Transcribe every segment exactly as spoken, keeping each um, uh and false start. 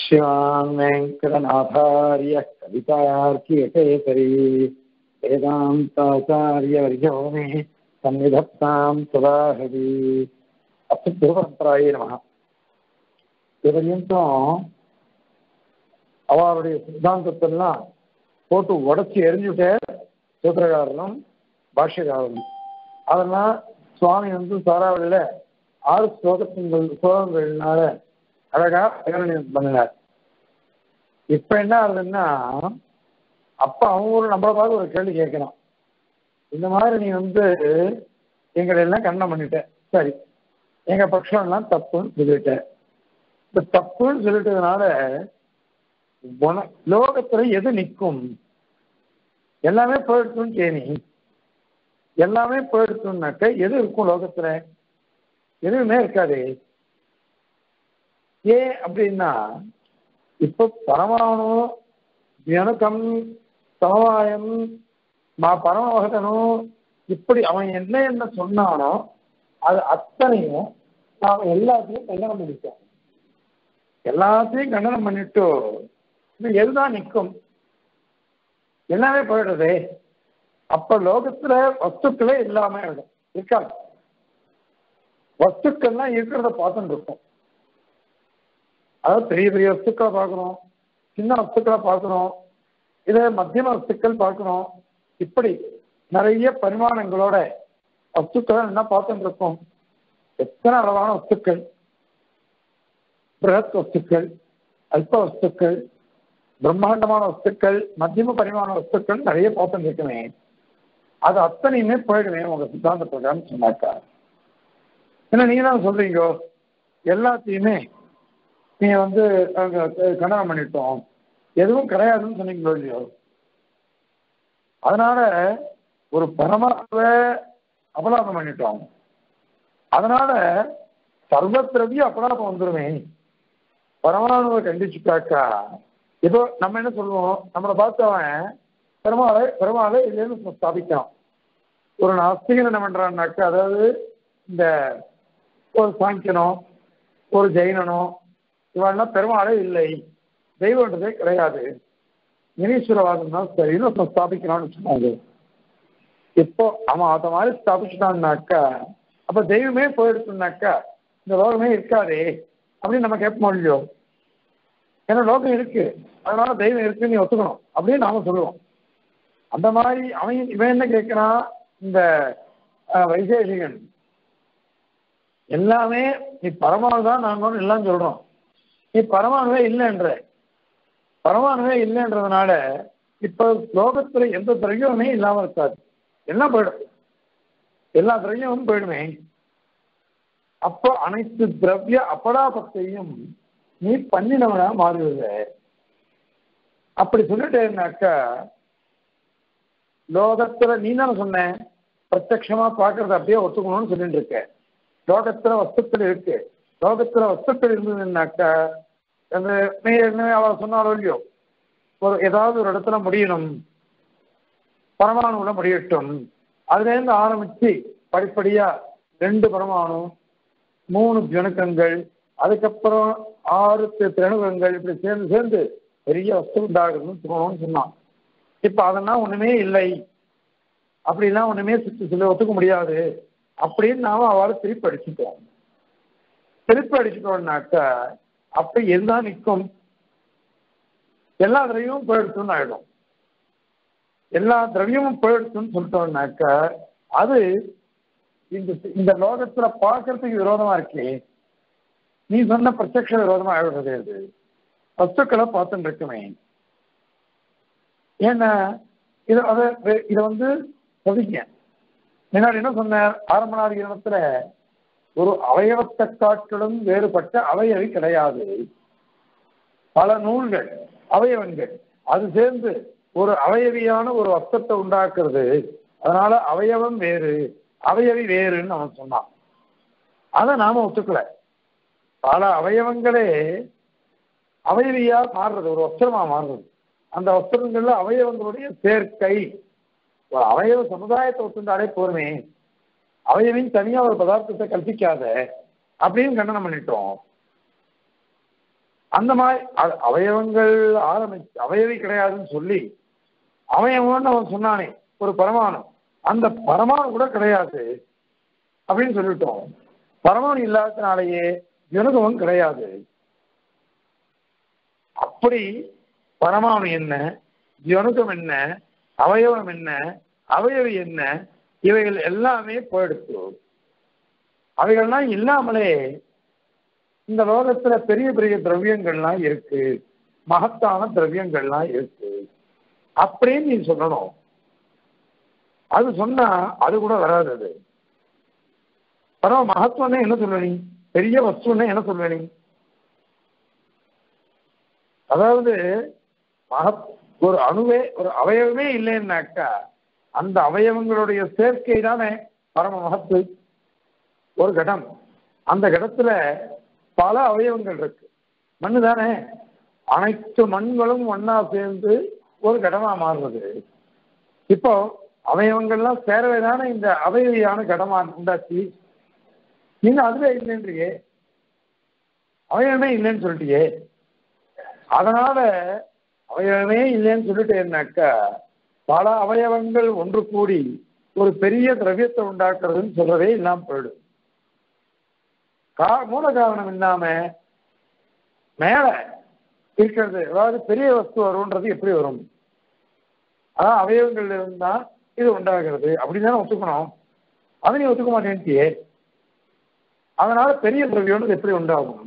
श्रीमान् वेङ्कटनाथार्यः कवितार्कियकेसरी वेदान्ताचार्यवर्यो मे सन्निधत्तां सदा हृदि அச்சுத்தூரப்பராயே நமக. இதுவரையும் அவருடைய சித்தாந்தத்தெல்லாம் போட்டு உடச்சி எரிஞ்சுட்டே சூத்திரகாரனும் பாஷ்யக்காரனும். அதெல்லாம் சுவாமி வந்து சாராவளியில ஆறு ஸ்லோகத்தின் ஸ்லோகங்கள்னால அழகா பிரகடனம் பண்ணினார். இப்ப என்ன ஆகுதுன்னா, அப்ப அவங்க ஒரு நம்மளை பார்த்து ஒரு கேள்வி கேட்கணும். இந்த மாதிரி நீ வந்து எங்களை எல்லாம் கண்டனம் பண்ணிட்ட, சரி, எங்க பட்சம் எல்லாம் தப்புன்னு சொல்லிட்ட. இந்த தப்புன்னு சொல்லிட்டதுனால லோகத்துல எது நிற்கும்? எல்லாமே போயிடுச்சுன்னு கேணி, எல்லாமே போயிடுச்சுன்னாக்க எது இருக்கும் லோகத்துல? எதுவுமே இருக்காது. ஏன் அப்படின்னா, இப்ப பரமாணு ஜனகம் சமவாயம் மா பரமவகனும் இப்படி அவன் என்ன என்ன சொன்னானோ அது அத்தனையும் நாம எல்லாத்தையும் கண்டனம் பண்ணிட்டோம். எல்லாத்தையும் கண்டனம் பண்ணிட்டு எதுதான் நிற்கும்? எல்லாமே போயிடுறது. அப்ப லோகத்துல வஸ்துக்களே இல்லாம இருக்காது. வஸ்துக்கள்லாம் இருக்கிறத பார்த்துட்டு இருக்கும். அதாவது பெரிய பெரிய வஸ்துக்களை பார்க்கணும், சின்ன வஸ்துக்களை பார்க்கணும், இதே மத்தியம வஸ்துக்கள் பார்க்கணும். இப்படி நிறைய பரிமாணங்களோட வஸ்துக்களை என்ன பார்த்துட்டு இருக்கோம். எத்தனை அளவான வஸ்துக்கள், பிரகத் வஸ்துக்கள், அல்ப வஸ்துக்கள், பிரம்மாண்டமான வஸ்துக்கள், மத்தியம பரிமாண வஸ்துக்கள் நிறைய பார்த்துட்டு இருக்குமே. அது அத்தனையுமே போயிடுவேன் உங்க சித்தாந்த பிரகாரம் சொன்னாக்கா. ஏன்னா நீங்க தான் சொல்றீங்க எல்லாத்தையுமே நீங்க வந்து கண்டனம் பண்ணிட்டோம், எதுவும் கிடையாதுன்னு சொன்னீங்களோ இல்லையோ. அதனால ஒரு பரமாத்மாவை அபலாபம் பண்ணிட்டோம். அதனால சர்வத்திரவிய அபலாபம் வந்துருமே. பரமாணுவை கண்டிச்சுட்டாக்கா ஏதோ நம்ம என்ன சொல்லுவோம், நம்மளை பார்த்தவன் பெருமாளை பெருமாளை இல்லைன்னு ஸ்தாபிக்கலாம். ஒரு நாஸ்திகன் என்ன பண்றான்னாக்கா, அதாவது இந்த ஒரு சாங்கியனோ ஒரு ஜெயினனோ இவெல்லாம் பெருமாளே இல்லை, தெய்வன்றதே கிடையாது, நிரீஸ்வரவாதம் தான் சரின்னு ஸ்தாபிக்கலாம்னு சொன்னாங்க. இப்போ அவன் அதை மாதிரி ஸ்தாபிச்சுட்டான்னாக்கா அப்ப தெய்வமே போயிடுச்சுனாக்கா இந்த லோகமே இருக்காதே அப்படின்னு நம்ம கேட்போம் இல்லையோ. ஏன்னா லோகம் இருக்கு, அதனால தெய்வம் இருக்குன்னு நீ ஒத்துக்கணும் அப்படின்னு நாம சொல்லுவோம். அந்த மாதிரி அவன் இவன் என்ன கேட்கிறான், இந்த வைசேஷிகன் எல்லாமே நீ பரமானு தான் நாங்கள் எல்லாம் சொல்றோம், நீ பரமானுவே இல்லைன்ற பரமானுவே இல்லைன்றதுனால இப்ப லோகத்துல எந்த திரவியமே இல்லாம இருக்காது, எல்லாம் போயிடும், எல்லா திரவியமும் போயிடுமே. அப்போ அனைத்து திரவிய அபடாபத்தையும் நீ பண்ணினவனா மாறுவத. அப்படி சொல்லிட்டேன்னாக்கா லோகத்துல நீ தானே சொன்ன பிரத்யட்சமா பார்க்கறத அப்படியே ஒத்துக்கணும்னு சொல்லிட்டு இருக்க. லோகத்துல வஸ்துக்கள் இருக்கு, லோகத்துல வஸ்துக்கள் இருந்ததுன்னாக்கா அந்த அவ சொன்னாலும் இல்லையோ, ஒரு ஏதாவது ஒரு இடத்துல முடியணும், பரமாணுல முடியட்டும், அதுல இருந்து ஆரம்பிச்சு படிப்படியா ரெண்டு பரமாணு, மூணு ஜனகங்கள், அதுக்கப்புறம் ஆறு திரணுகங்கள், இப்படி சேர்ந்து சேர்ந்து பெரிய வஸ்து உண்டாகுதுன்னு சொல்லணும்னு சொன்னான். இப்ப அதெல்லாம் ஒண்ணுமே இல்லை, அப்படிலாம் ஒண்ணுமே சுற்றி சொல்லி ஒத்துக்க முடியாது அப்படின்னு நாம அவளை திருப்பி அடிச்சுட்டோம். திருப்பி அடிச்சுட்டோம்னாக்கா அப்ப எதுதான் நிற்கும்? எல்லா திரவியமும் போயிடுச்சுன்னு ஆயிடும். எல்லா திரவியமும் போயிடுச்சுன்னு சொல்லிட்டோம்னாக்கா அது இந்த இந்த லோகத்துல பார்க்கறதுக்கு விரோதமா இருக்கே. நீ சொன்ன பிரத்யக்ஷ விரோதமா ஆயிடுறது. அது வஸ்துக்களை பார்த்துட்டு இருக்குமே. ஏன்னா இதை அதை இதை வந்து சொல்லிக்க முன்னாடி என்ன சொன்னார், ஆரம்பநாத இனத்துல ஒரு அவயவத்தை காட்டிலும் வேறுபட்ட அவயவி கிடையாது. பல நூல்கள் அவயவங்கள் அது சேர்ந்து ஒரு அவயவியான ஒரு வஸ்தத்தை உண்டாக்குறது. அதனால அவயவம் வேறு அவயவி வேறுன்னு அவன் சொன்னான். அதை நாம ஒத்துக்கல. பல அவயவங்களே அவயவியா மாறுறது, ஒரு வஸ்திரமா மாறுறது. அந்த வஸ்திரங்கள்ல அவயவங்களுடைய சேர்க்கை, ஒரு அவயவ சமுதாயத்தை ஒத்துண்டாலே போருமே, அவயவின் தனியா ஒரு பதார்த்தத்தை கல்பிக்காத அப்படின்னு கண்டனம் பண்ணிட்டோம். அந்த மாதிரி அவயவங்கள் ஆரம்பி அவயவி கிடையாதுன்னு சொல்லி அவயவம்னு அவன் சொன்னானே ஒரு பரமாணு, அந்த பரமாணு கூட கிடையாது அப்படின்னு சொல்லிட்டோம். பரமாணு இல்லாததுனாலேயே ஜனகமும் கிடையாது. அப்படி பரமாணு என்ன, ஜனகம் என்ன, அவயவம் என்ன, அவயவி என்ன, இவைகள் எல்லாமே போயிடுச்சு. அவைகள்லாம் இல்லாமலே இந்த லோகத்துல பெரிய பெரிய திரவியங்கள்லாம் இருக்கு, மகத்தான திரவியங்கள்லாம் இருக்கு அப்படின்னு நீ சொல்லணும். அது சொன்னா அது கூட வராது. அது பரவ மகத்துவம்னா என்ன சொல்ல நீ, பெரிய வஸ்துன்னா என்ன சொல்ல நீ? அதாவது மகத் ஒரு அணுவே ஒரு அவயவமே இல்லைன்னாக்கா அந்த அவயவங்களுடைய சேர்க்கை தானே பரம மகத்து. ஒரு கடம், அந்த கடத்துல பல அவயவங்கள் இருக்கு, மண்ணு தானே, அனைத்து மண்களும் ஒன்னா சேர்ந்து ஒரு கடமா மாறுறது. இப்போ அவயவங்கள்லாம் சேரவே தானே இந்த அவயவியான கடமா உண்டாச்சு. நீங்க அதுவே இல்லைன்றியே, அவயவமே இல்லைன்னு சொல்லிட்டியே. அதனால அவயவமே இல்லைன்னு சொல்லிட்டேன்னாக்கா பல அவயவங்கள் ஒன்று கூடி ஒரு பெரிய திரவியத்தை உண்டாக்குறதுன்னு சொல்றதே இல்லாம போயிடும். கா மூல காரணம் இல்லாம மேல இருக்கிறது, அதாவது பெரிய வஸ்து வரும்ன்றது எப்படி வரும்? அதான் அவயவங்கள் இருந்தா இது உண்டாகிறது அப்படிதானே ஒத்துக்கணும். அதை நீ ஒத்துக்க மாட்டேன்ட்டியே. அதனால பெரிய திரவியம்னு எப்படி உண்டாகும்?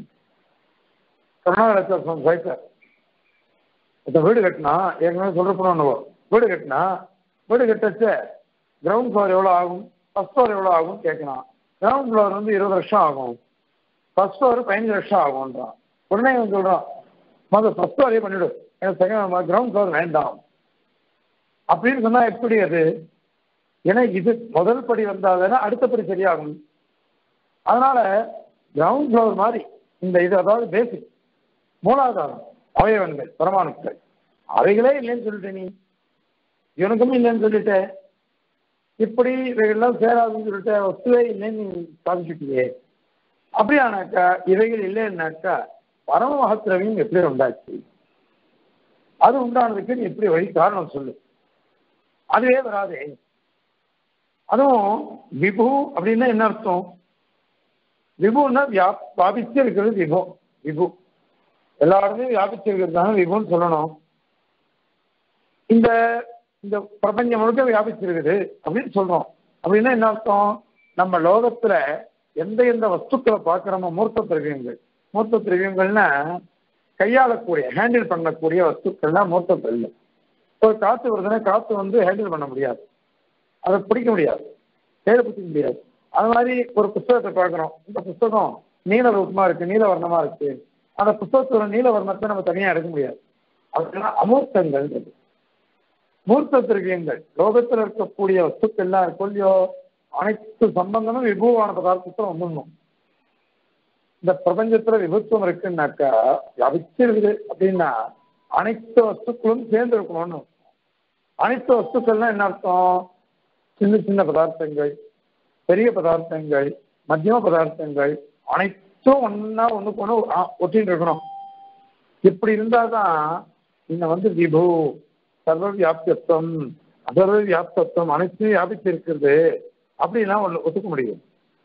கருணாகரன் சார் இந்த வீடு கட்டினா ஏற்கனவே சொல்றப்போ வீடு கட்டினா வீடு கட்டச்ச கிரவுண்ட் ஃப்ளோர் எவ்வளோ ஆகும், ஃபர்ஸ்ட் ஃப்ளோர் எவ்வளோ ஆகும் கேட்கலாம். கிரவுண்ட் ஃப்ளோர் வந்து இருபது லட்சம் ஆகும், ஃபர்ஸ்ட் ஃப்ளோர் பதினஞ்சு லட்சம் ஆகும்ன்றான். உடனே இவன் சொல்றான் முதல் ஃபர்ஸ்ட் ஃப்ளோரே பண்ணிவிடு, எனக்கு செகண்ட் கிரவுண்ட் ஃப்ளோர் வேண்டாம் அப்படின்னு சொன்னா எப்படி அது? ஏன்னா இது முதல் படி வந்தாதானே அடுத்த படி சரியாகும். அதனால கிரவுண்ட் ஃப்ளோர் மாதிரி இந்த இது, அதாவது பேசிக் மூலாதாரம் அவயவங்கள் பரமாணுக்கள் அவைகளே இல்லைன்னு சொல்லிட்ட நீ, இவனுக்கும் இல்லைன்னு சொல்லிட்ட, இப்படி இவைகள்லாம் சேராதுன்னு சொல்லிட்ட, வஸ்துவே இல்லைன்னு நீ சாதிச்சுட்டியே. அப்படியானாக்கா இவைகள் இல்லைன்னாக்கா பரம மகத்திரவியம் எப்படி உண்டாச்சு? அது உண்டானதுக்கு நீ எப்படி வழி காரணம் சொல்லு. அதுவே வராதே. அதுவும் விபு அப்படின்னா என்ன அர்த்தம்? விபுன்னா வியா வியாபிச்சு இருக்கிறது விபு. விபு எல்லா இடத்துலையும் வியாபிச்சு இருக்கிறது தானே விபுன்னு சொல்லணும். இந்த இந்த பிரபஞ்சம் முழுக்க வியாபிச்சிருக்குது அப்படின்னு சொல்றோம். அப்படின்னா என்ன அர்த்தம்? நம்ம லோகத்துல எந்த எந்த வஸ்துக்களை பார்க்கிறோமோ மூர்த்த திரவியங்கள், மூர்த்த திரவியங்கள்னா கையாளக்கூடிய ஹேண்டில் பண்ணக்கூடிய வஸ்துக்கள்லாம் மூர்த்த திரவியம். ஒரு காற்று வருதுன்னா காற்று வந்து ஹேண்டில் பண்ண முடியாது, அதை பிடிக்க முடியாது, கையில பிடிக்க முடியாது. அது மாதிரி ஒரு புஸ்தகத்தை பார்க்குறோம், இந்த புஸ்தகம் நீல ரூபமா இருக்கு, நீல வர்ணமா இருக்கு, அந்த புஸ்தகத்தோட நீல வர்ணத்தை நம்ம தனியாக எடுக்க முடியாது. அதெல்லாம் அமூர்த்தங்கள். மூர்த்த திரவியங்கள் லோகத்தில் இருக்கக்கூடிய வஸ்துக்கள்லாம் கொல்லியோ அனைத்து சம்பந்தமும் விபுவான பதார்த்தத்தை வந்துடணும். இந்த பிரபஞ்சத்துல விபத்துவம் இருக்குன்னாக்கா வியாபிச்சிருக்குது அப்படின்னா அனைத்து வஸ்துக்களும் சேர்ந்து இருக்கணும்னு. அனைத்து வஸ்துக்கள்லாம் என்ன அர்த்தம்? சின்ன சின்ன பதார்த்தங்கள், பெரிய பதார்த்தங்கள், மத்தியம பதார்த்தங்கள் அனைத்தும் ஒன்னா ஒண்ணுக்கு ஒண்ணு ஒட்டின்னு இருக்கணும். இப்படி இருந்தாதான் இங்க வந்து விபு சர்வ வியாப்தத்துவம் அசர்வ வியாப்தத்துவம் அனைத்தையும் வியாபித்து இருக்கிறது அப்படிலாம் ஒண்ணு ஒத்துக்க முடியும்.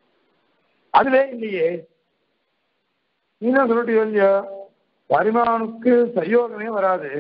அதுவே இல்லையே. நீங்க சொல்லிட்டு இல்லையா பரிமாணுக்கு சயோகமே வராது.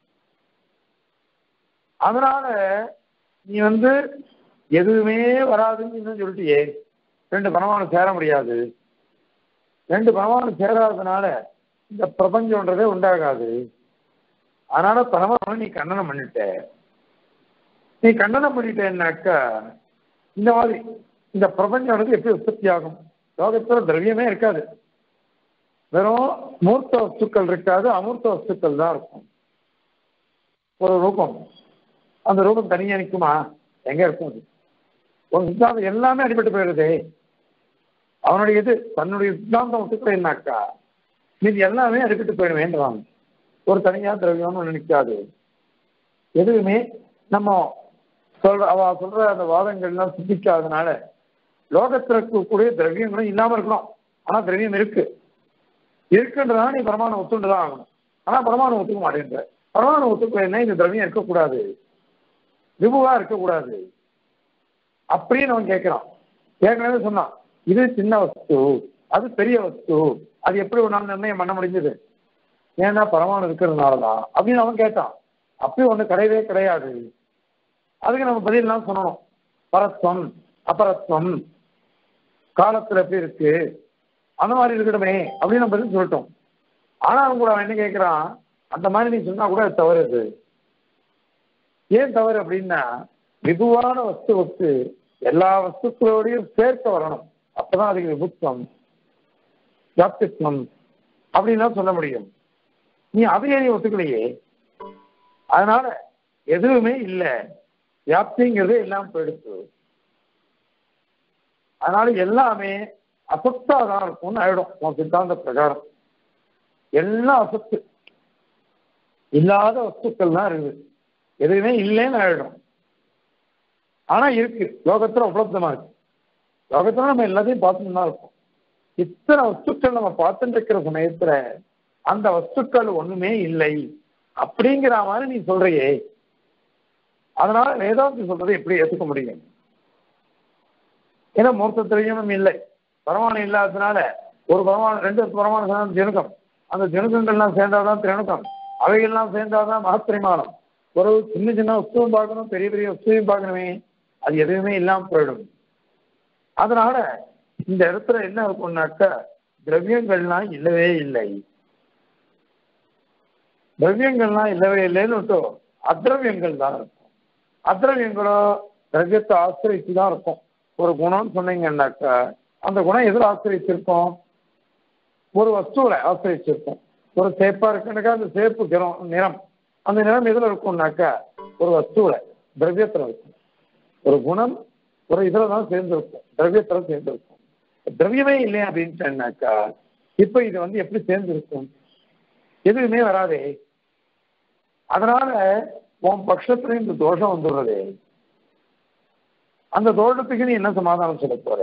அதனால நீ வந்து எதுவுமே வராதுன்னு சொல்லிட்டியே. ரெண்டு பரமாணு சேர முடியாது. ரெண்டு பரமாணு சேராததுனால இந்த பிரபஞ்சம்ன்றதே உண்டாகாது. அதனால பரமாணு நீ கண்டனம் பண்ணிட்ட. நீ கண்டனம் பண்ணிட்டேன்னாக்கா இந்த மாதிரி இந்த பிரபஞ்சம் எப்படி உற்பத்தி ஆகும்? லோகத்துல திரவியமே இருக்காது, வெறும் மூர்த்த வஸ்துக்கள் இருக்காது, அமூர்த்த வஸ்துக்கள் தான் இருக்கும். ஒரு ரூபம், அந்த ரூபம் தனியா நிற்குமா? எங்க இருக்கும்? அது ஒரு சித்தாந்தம் எல்லாமே அடிபட்டு போயிடுதே. அவனுடைய இது தன்னுடைய சித்தாந்தம் விட்டுக்கிறேன்னாக்கா மீது எல்லாமே அடிபட்டு போயிடுவேன்றாங்க. ஒரு தனியா திரவியம்னு ஒண்ணு நிற்காது. எதுவுமே நம்ம சொல்ற அவ சொல்ற அந்த வாதங்கள்லாம் சிந்திக்காதனால லோகத்தில் இருக்கக்கூடிய திரவியங்களும் இல்லாம இருக்கணும். ஆனா திரவியம் இருக்கு. இருக்குன்றதா நீ பரமானு ஒத்துண்டுதான் ஆகணும். ஆனா பரமானு ஒத்துக்க மாட்டேன்ற. பரமானு ஒத்துக்கலைன்னா இந்த திரவியம் இருக்கக்கூடாது, விபுவா இருக்கக்கூடாது அப்படின்னு அவன் கேட்கிறான். ஏற்கனவே சொன்னான், இது சின்ன வஸ்து, அது பெரிய வஸ்து, அது எப்படி ஒரு நாள் நிர்ணயம் பண்ண முடிஞ்சது? ஏன்னா பரமானு இருக்கிறதுனாலதான் அப்படின்னு அவன் கேட்டான். அப்படி ஒண்ணு கிடையவே கிடையாது. அதுக்கு நம்ம பதிலாம் சொல்லணும். பரத்வம் அபரத்வம் காலத்துல எப்படி இருக்கு, அந்த மாதிரி இருக்கணுமே அப்படின்னு நம்ம பதில் சொல்லிட்டோம். ஆனாலும் கூட அவன் என்ன கேட்கிறான், அந்த மாதிரி நீ சொன்னா கூட அது தவறு. அது ஏன் தவறு அப்படின்னா, விபுவான வஸ்துவுக்கு எல்லா வஸ்துக்களோடையும் சேர்க்க வரணும். அப்பதான் அதுக்கு விபுத்துவம் வியாப்தித்வம் அப்படின்னு சொல்ல முடியும். நீ அதையே நீ ஒத்துக்கலையே. அதனால எதுவுமே இல்லை, வியாப்திங்கிறதே எல்லாம் போயிடுச்சு. அதனால எல்லாமே அசத்தாதான் இருக்கும்னு ஆயிடும் உன் சித்தாந்த பிரகாரம். எல்லாம் அசத்து, இல்லாத வஸ்துக்கள் தான் இருக்குது, எதுவுமே இல்லைன்னு ஆயிடும். ஆனா இருக்கு, லோகத்துல உபலப்தமா இருக்கு. லோகத்துல நம்ம எல்லாத்தையும் பார்த்துட்டு தான் இருக்கோம். இத்தனை வஸ்துக்கள் நம்ம பார்த்துட்டு இருக்கிற சமயத்துல அந்த வஸ்துக்கள் ஒண்ணுமே இல்லை அப்படிங்கிற மாதிரி நீ சொல்றியே. அதனால வேதாந்தி சொல்றதை எப்படி ஏற்றுக்க முடியும்? ஏன்னா மூர்த்தத்திலையும் இல்லை, பரமானு இல்லாததுனால ஒரு பரமானு ரெண்டு பரமானு சேர்ந்த ஜெனுக்கம், அந்த ஜெனுக்கங்கள்லாம் சேர்ந்தாதான் திரணுக்கம், அவைகள்லாம் சேர்ந்தாதான் மகத்திரிமானம். ஒரு சின்ன சின்ன வஸ்துவும் பார்க்கணும், பெரிய பெரிய வஸ்துவையும் பார்க்கணுமே, அது எதுவுமே இல்லாமல் போயிடும். அதனால இந்த இடத்துல என்ன இருக்கும்னாக்கா, திரவியங்கள்லாம் இல்லவே இல்லை, திரவியங்கள்லாம் இல்லவே இல்லைன்னு விட்டோம், அத்ரவியங்கள் தான் இருக்கும். அத்ரவியங்களோ திரவியத்தை ஆசிரியத்து தான் இருக்கும். ஒரு குணம்னு சொன்னீங்கன்னாக்கா அந்த குணம் எதில் ஆசிரியச்சிருக்கும்? ஒரு வஸ்துவில ஆசிரியச்சிருக்கும். ஒரு சேப்பா இருக்குன்னாக்கா அந்த சேப்பு கிரம் நிறம், அந்த நிறம் எதில் இருக்கும்னாக்கா ஒரு வஸ்துவில திரவியத்தில் இருக்கும். ஒரு குணம் ஒரு இதில் தான் சேர்ந்துருக்கும், திரவியத்தில் சேர்ந்துருக்கும். திரவியமே இல்லையா அப்படின்னு சொன்னாக்கா இப்போ இது வந்து எப்படி சேர்ந்துருக்கும்? எதுவுமே வராதே. அதனால உன் பட்சத்துல இந்த தோஷம் வந்துடுறதே. அந்த தோஷத்துக்கு நீ என்ன சமாதானம் சொல்ல போற?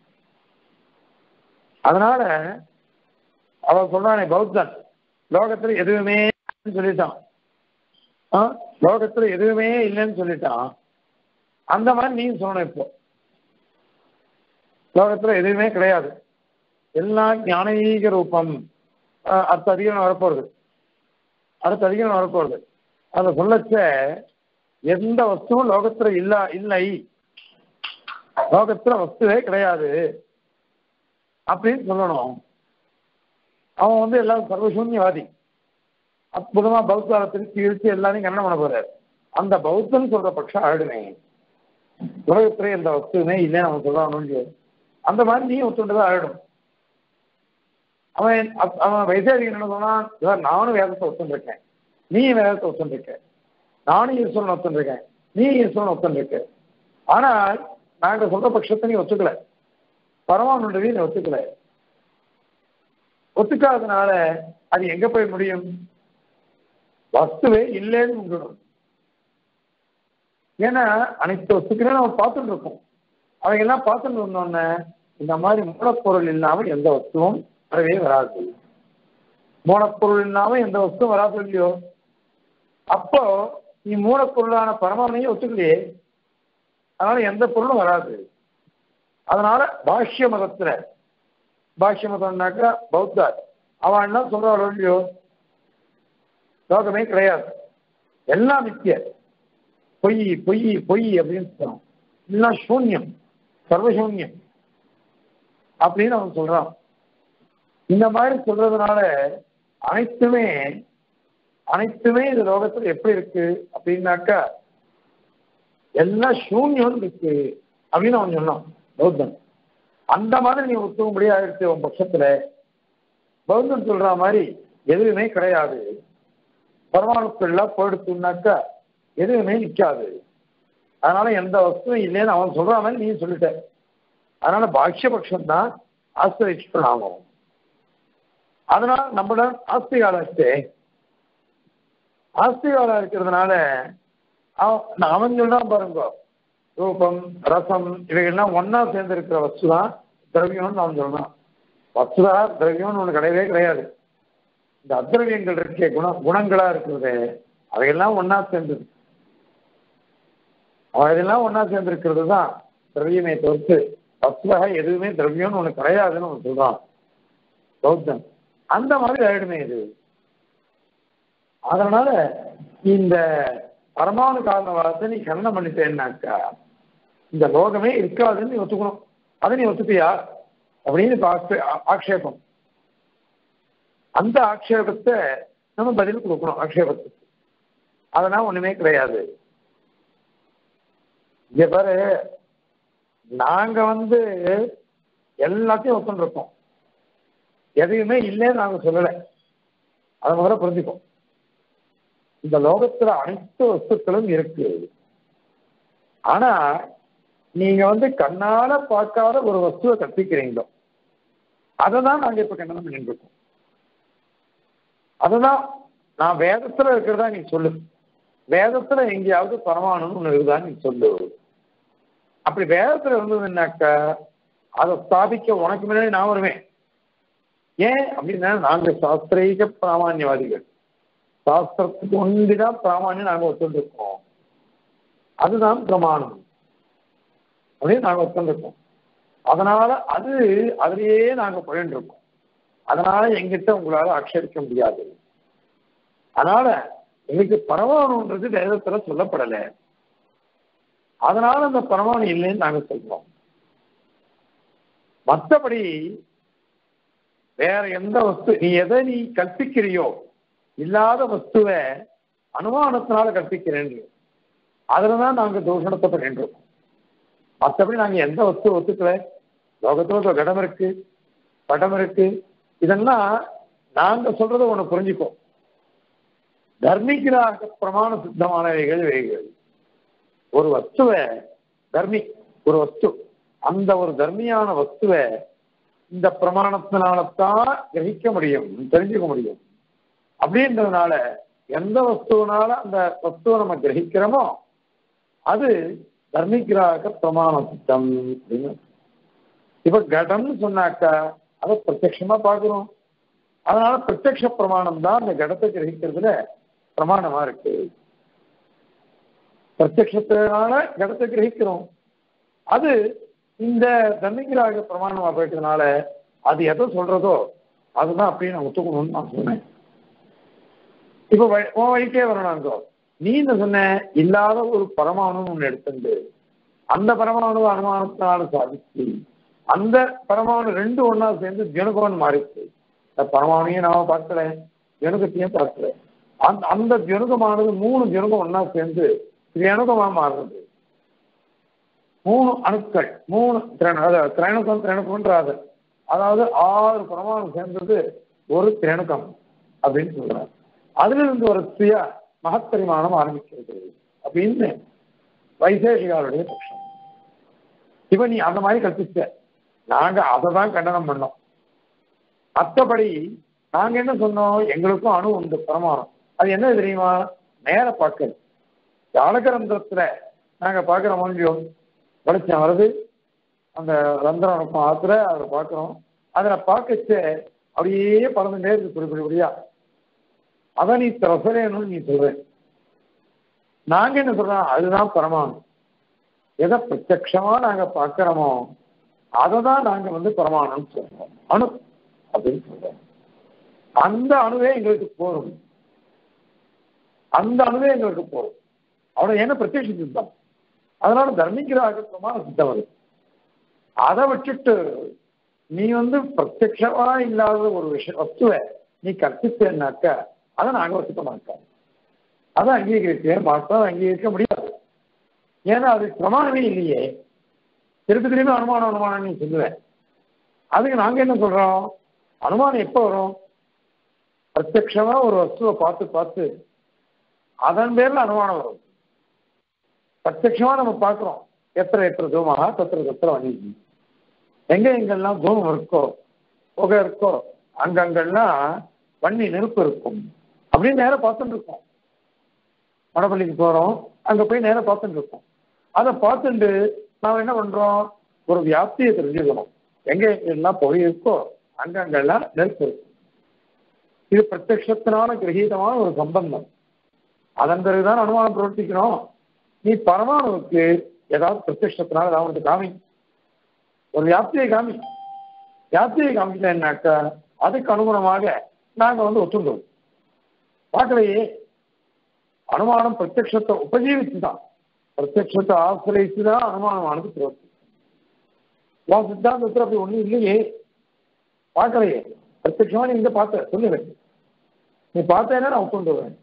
அதனால அவன் சொல்றானே பௌத்தன், லோகத்துல எதுவுமே சொல்லிட்டான், லோகத்துல எதுவுமே இல்லைன்னு சொல்லிட்டான். அந்த மாதிரி நீ சொல்லணும். இப்போ லோகத்துல எதுவுமே கிடையாது, எல்லாம் ஞானீக ரூபம். அடுத்த அதிகம் வரப்போறது, அடுத்த அதிகம் வரப்போறது. அதை சொல்லச்ச எந்த வஸ்துவும் லோகத்துல இல்ல இல்லை, லோகத்துல வஸ்துவே கிடையாது அப்படின்னு சொல்லணும். அவன் வந்து எல்லாம் சர்வசூன்யவாதி, அற்புதமா பௌத்தால திருச்சி இழுத்து எல்லாரையும் கண்ணம் பண்ண போறாரு. அந்த பௌத்தன் சொல்ற பட்சம் ஆயிடுமே, உலகத்திலே எந்த வஸ்துமே இல்லைன்னு அவன் சொல்றான். அந்த மாதிரி நீ ஒத்துண்டுதான் ஆயிடும். அவன் அவன் வைசேரிகன் என்ன சொன்னான், நானும் வேதத்தை ஒத்துருக்கேன், நீ வேதத்தை ஒத்துருக்க, நானும் ஈஸ்வரன் ஒத்துருக்கேன், நீ ஈஸ்வரன் ஒத்துருக்க. ஆனால் நாங்க சொல்ற பட்சத்தை நீ ஒத்துக்கல, பரமானுடைய நீ ஒத்துக்கல. ஒத்துக்காததுனால அது எங்க போய் முடியும்? வஸ்துவே இல்லைன்னு முடியும். ஏன்னா அனைத்து வஸ்துக்களும் நம்ம பார்த்துட்டு இருக்கோம். அவங்க எல்லாம் பார்த்துட்டு வந்தோடனே இந்த மாதிரி மூலப்பொருள் இல்லாமல் எந்த வஸ்துவும் வரவே வராது. மூலப்பொருள் இல்லாமல் எந்த வஸ்துவும் வராது இல்லையோ? அப்போ நீ மூலப்பொருளான பரமானையும் ஒத்துக்கலையே, அதனால எந்த பொருளும் வராது. அதனால பாஷ்ய மதத்துல, பாஷ்ய மதம்னாக்கா பௌத்தார், அவன் என்ன சொல்றாள் இல்லையோ, லோகமே கிடையாது, எல்லாம் நித்திய, பொய் பொய் பொய் அப்படின்னு சொல்றான், எல்லாம் சூன்யம், சர்வசூன்யம் அப்படின்னு அவன் சொல்றான். இந்த மாதிரி சொல்றதுனால அனைத்துமே அனைத்துமே இந்த லோகத்துல எப்படி இருக்கு அப்படின்னாக்கா எல்லாம் சூன்யம் இருக்கு அப்படின்னு அவன் சொன்னான் பௌத்தன். அந்த மாதிரி நீ ஒத்துக்கும்படி ஆயிடுச்சு உன் பட்சத்துல. பௌத்தன் சொல்ற மாதிரி எதுவுமே கிடையாது, பரமாணுக்கள்லாம் போயிடுச்சுன்னாக்கா எதுவுமே நிற்காது, அதனால எந்த வஸ்துவும் இல்லைன்னு அவன் சொல்ற மாதிரி நீ சொல்லிட்ட. அதனால பாஷ்யபக்ஷம் தான் ஆஸ்திரியம் ஆகும். அதனால நம்மள ஆஸ்திகாலத்து ஆஸ்திகாலா இருக்கிறதுனால அவன் அவன் சொல்றான் பாருங்க, ரூபம் ரசம் இவைகள்லாம் ஒன்னா சேர்ந்து இருக்கிற வஸ்து தான் திரவியம்னு அவன் சொல்றான். வஸ்துதா திரவியம்னு ஒண்ணு கிடையவே கிடையாது. இந்த அத்திரவியங்கள் இருக்க குண குணங்களா இருக்கிறது அவையெல்லாம் ஒன்னா சேர்ந்தது. அவையெல்லாம் ஒன்னா சேர்ந்திருக்கிறது தான் திரவியமே தவிர்த்து வஸ்துதாக எதுவுமே திரவியம்னு ஒண்ணு கிடையாதுன்னு ஒண்ணு சொல்றான் பௌத்தன். அந்த மாதிரி ஆயிடுமே இது. அதனால இந்த பரமாணு காரணவாதத்தை நீ கண்டனம் பண்ணிட்டேன்னாக்கா இந்த லோகமே இருக்காதுன்னு நீ ஒத்துக்கணும். அதை நீ ஒத்துப்பியா அப்படின்னு ஆக்ஷேபம். அந்த ஆக்ஷேபத்தை நம்ம பதில் கொடுக்கணும். ஆக்ஷேபத்துக்கு அதெல்லாம் ஒண்ணுமே கிடையாது. இங்க பாரு, நாங்க வந்து எல்லாத்தையும் ஒத்துருக்கோம், எதையுமே இல்லைன்னு நாங்க சொல்லலை. அதை முதல்ல புரிஞ்சுப்போம். இந்த லோகத்துல அனைத்து வஸ்துக்களும் இருக்கு. ஆனா நீங்க வந்து கண்ணால பார்க்காத ஒரு வஸ்துவை கற்பிக்கிறீங்களோ அதை தான் நாங்க இப்ப கண்டனம் பண்ணிட்டு இருக்கோம். அதுதான் நான் வேதத்துல இருக்கிறதா நீ சொல்லு. வேதத்துல எங்கேயாவது பரமாணுன்னு ஒண்ணு இருக்குதா நீ சொல்லு. அப்படி வேதத்துல இருந்ததுன்னாக்கா அதை ஸ்தாபிக்க உனக்கு முன்னாடி நான் வருவேன். ஏன் அப்படின்னா நாங்க சாஸ்திரீக பிராமான்யவாதிகள். சாஸ்திரத்துக்கு ஒன்றுதான் பிராமான்யம் நாங்க ஒத்துருக்கோம். அதுதான் பிரமாணம் அப்படின்னு நாங்க ஒத்துருக்கோம். அதனால அது அதிலேயே நாங்க பயின்று இருக்கோம். அதனால எங்கிட்ட உங்களால ஆட்சேபிக்க முடியாது. அதனால எங்களுக்கு பரமாணுன்றது வேதத்துல சொல்லப்படலை. அதனால அந்த பரமாணு இல்லைன்னு நாங்க சொல்றோம். மற்றபடி வேற எந்த வஸ்து நீ எதை நீ கற்பிக்கிறியோ இல்லாத வஸ்துவை அனுமானத்தினால கற்பிக்கிறேன், அதுலதான் நாங்க தூஷணத்தை பண்ணின்றோம். மற்றபடி நாங்க எந்த வஸ்து ஒத்துக்கல. லோகத்துல கடம் இருக்கு, படம் இருக்கு, இதெல்லாம் நாங்க சொல்றதை ஒண்ணு புரிஞ்சுப்போம். தர்மிகளாக பிரமாண சித்தமானவைகள் வேகள். ஒரு வஸ்துவை தர்மி ஒரு வஸ்து அந்த ஒரு தர்மியான வஸ்துவை இந்த பிரமாணத்தினால்தான் கிரகிக்க முடியும், தெரிஞ்சுக்க முடியும். அப்படின்றதுனால எந்த வஸ்துவனால அந்த வஸ்துவை நம்ம கிரகிக்கிறோமோ அது தர்மிகளாக பிரமாண சித்தம் அப்படின்னு. இப்ப கடம்னு சொன்னாக்கா அதை பிரத்யட்சமா பார்க்கிறோம். அதனால பிரத்யக்ஷ பிரமாணம் தான் அந்த கடத்தை கிரகிக்கிறதுல பிரமாணமா இருக்கு. பிரத்யக்ஷத்தினால கடத்தை கிரகிக்கிறோம். அது இந்த தன்னிகராக பிரமாணமா போயிட்டதுனால அது எதை சொல்றதோ அதுதான் அப்படின்னு நான் ஒத்துக்கணும்னு நான் சொன்னேன். இப்ப உன் வழிக்கே வரணுங்கோ. நீ என்ன சொன்ன, இல்லாத ஒரு பரமாணுன்னு ஒண்ணு எடுத்துட்டு அந்த பரமாணு அனுமானத்தினால சாதிச்சு அந்த பரமாணு ரெண்டு ஒன்னா சேர்ந்து ஜனுகம்னு மாறிச்சு. இந்த பரமாணையும் நாம பார்க்கல, ஜனுகத்தையும் பார்க்கல. அந்த அந்த ஜனுகமானது மூணு ஜனுகம் ஒன்னா சேர்ந்து திரேணுகமா மாறுறது. மூணு அணுக்கள், மூணு திரேணுகம் திரேணுகம்ன்றாது. அதாவது ஆறு பரமாணு சேர்ந்தது ஒரு திரேணுகம் அப்படின்னு சொல்றாங்க. அதுல இருந்து ஒரு சுய மகப்பரிமாணம் ஆரம்பிக்கிறது அப்படின்னு வைசேஷிகாருடைய பட்சம். இப்ப நீ அந்த மாதிரி கற்பிச்ச, நாங்க அதை தான் கண்டனம் பண்ணோம். மற்றபடி நாங்க என்ன சொன்னோம், எங்களுக்கும் அணு உண்டு பரமாணம். அது என்ன தெரியுமா, நேர பார்க்கல். ஜாலகரந்திரத்துல நாங்க பார்க்கிற மொழியும் வெளிச்சம் வருது, அந்த ரந்திரம் ஆத்துல அதை பார்க்கிறோம். அதுல பார்க்கச்ச அப்படியே பறந்துட்டே இருக்கு குறிப்பிடியா. அதை நீ ரசனைன்னு நீ சொல்ற. நாங்க என்ன சொல்றோம், அதுதான் பரமாணு. எதை பிரத்யட்சமா நாங்க பார்க்கிறோமோ அதை தான் நாங்க வந்து பரமாணுன்னு சொல்றோம், அணு அப்படின்னு சொல்றோம். அந்த அணுவே எங்களுக்கு போரும், அந்த அணுவே எங்களுக்கு போரும். அவனை என்ன பிரத்யட்ச சித்தம். அதனால தர்மிகராக பிரமாண சித்தம் வருது. அதை வச்சுட்டு நீ வந்து பிரத்யட்சமா இல்லாத ஒரு விஷய வஸ்துவை நீ கற்பித்தேன்னாக்கா அதை நாங்க வச்சுக்க மாட்டோம். அதை அங்கீகரிக்க மாட்டோம், அங்கீகரிக்க முடியாது. ஏன்னா அது பிரமாணமே இல்லையே. திருப்பி திரும்பி அனுமானம் அனுமானம் நீ சொல்லுவேன். அதுக்கு நாங்க என்ன சொல்றோம், அனுமானம் எப்போ வரும், பிரத்யட்சமா ஒரு வஸ்துவை பார்த்து பார்த்து அதன் பேர்ல அனுமானம் வரும். பிரத்யட்சமா நம்ம பார்க்கிறோம், எத்தனை எத்தனை தூமாக தத்திர தத்திர வணிகி, எங்க எங்கெல்லாம் தூமம் இருக்கோ புகை இருக்கோ அங்கங்கெல்லாம் வன்னி நெருப்பு இருக்கும் அப்படின்னு நேரம் பார்த்துட்டு இருக்கோம். வடபள்ளிக்கு போறோம், அங்க போய் நேரம் பார்த்துட்டு இருக்கோம். அதை பார்த்துட்டு நாம என்ன பண்றோம், ஒரு வியாப்தியை தெரிஞ்சுக்கணும். எங்க எல்லாம் புகை இருக்கோ அங்கங்கள்லாம் நெருப்பு இருக்கும். இது பிரத்யக்ஷத்தினால கிரகீதமான ஒரு சம்பந்தம். அதன் பிறகுதான் அனுமானம் பிரவர்த்திக்கணும். நீ பரமாணுவுக்கு ஏதாவது பிரத்யக்ஷத்தினால ஏதாவது வந்து காமி, ஒரு வியாப்தியை காமி. வியாப்தியை காமிக்கலன்னாக்கா அதுக்கு அனுகுணமாக நாங்க வந்து ஒத்துண்டோம். பார்க்கலையே, அனுமானம் பிரத்யக்ஷத்தை உபஜீவிச்சுதான், பிரத்யக்ஷத்தை ஆசிரியச்சுதான் அனுமானமானது பிரவர்த்தி. உன் சித்தாந்தத்தில் அப்படி ஒண்ணும் இல்லையே, பார்க்கலையே. பிரத்யட்சமா நீ இங்க பார்த்த சொல்லுவேன், நீ பார்த்தேன்னா நான் ஒத்துண்டுவேன்,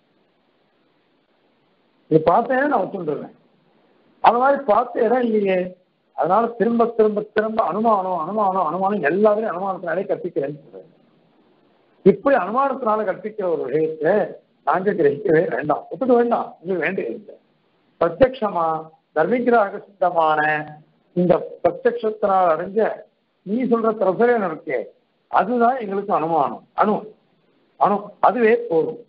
நீ பார்த்தேன்னா நான் ஒத்துண்டுவேன். அந்த மாதிரி பார்த்த இடம் இல்லையே. அதனால திரும்ப திரும்ப திரும்ப அனுமானம் அனுமானம் அனுமானம் எல்லாத்தையும் அனுமானத்தினாலே கற்பிக்கிறேன்னு சொல்றேன். இப்படி அனுமானத்தினால கற்பிக்கிற ஒரு விஷயத்தை நாங்க கிரகிக்கவே வேண்டாம், ஒத்துக்க வேண்டாம், உங்களுக்கு வேண்டியதில்லை. பிரத்யக்ஷமா தர்மிகிராக சித்தமான இந்த பிரத்யக்ஷத்தினால் அடைஞ்ச நீ சொல்ற பிரசரன் இருக்கே, அதுதான் எங்களுக்கு அனுமானம், அணு அணு அதுவே போதும்.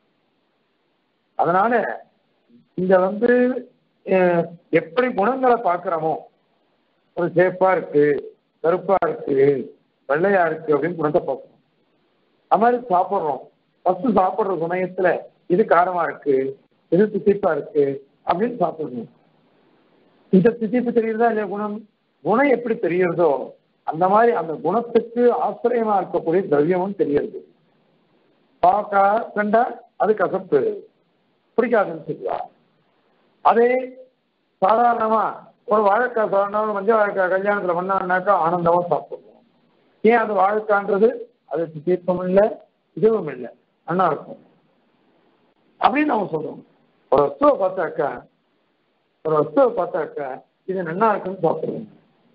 அதனால இங்க வந்து எப்படி குணங்களை பார்க்கிறோமோ, ஒரு சேப்பா இருக்கு, கருப்பா இருக்கு, வெள்ளையா இருக்கு அப்படின்னு குணத்தை பார்க்கணும். அது மாதிரி சாப்பிட்றோம், ஃபர்ஸ்ட் சாப்பிட்ற சமயத்துல இது காரமா இருக்கு, இது தித்திப்பா இருக்கு அப்படின்னு சாப்பிடணும். இந்த தித்திப்பு தெரியுறதா இல்லையா குணம்? குணம் எப்படி தெரியுறதோ அந்த மாதிரி அந்த குணத்துக்கு ஆசிரியமா இருக்கக்கூடிய திரவியமும் தெரியுது. பாக்கா கண்டா அது கசப்பு பிடிக்காதுன்னு சொல்லுவா. அதே சாதாரணமா ஒரு வாழைக்காய் சாதாரண மஞ்சள் வாழைக்காய் கல்யாணத்துல பண்ணான்னாக்கா ஆனந்தமா சாப்பிடுவோம். ஏன் அது வாழைக்கான்றது அது தீர்ப்பம் இல்லை, இதுவும் இல்லை, நல்லா இருக்கும் அப்படின்னு நம்ம சொல்றோம். ஒரு வஸ்துவை பார்த்தாக்கா ஒரு வஸ்துவை பார்த்தாக்கா இது நல்லா இருக்குன்னு சாப்பிடுவோம்.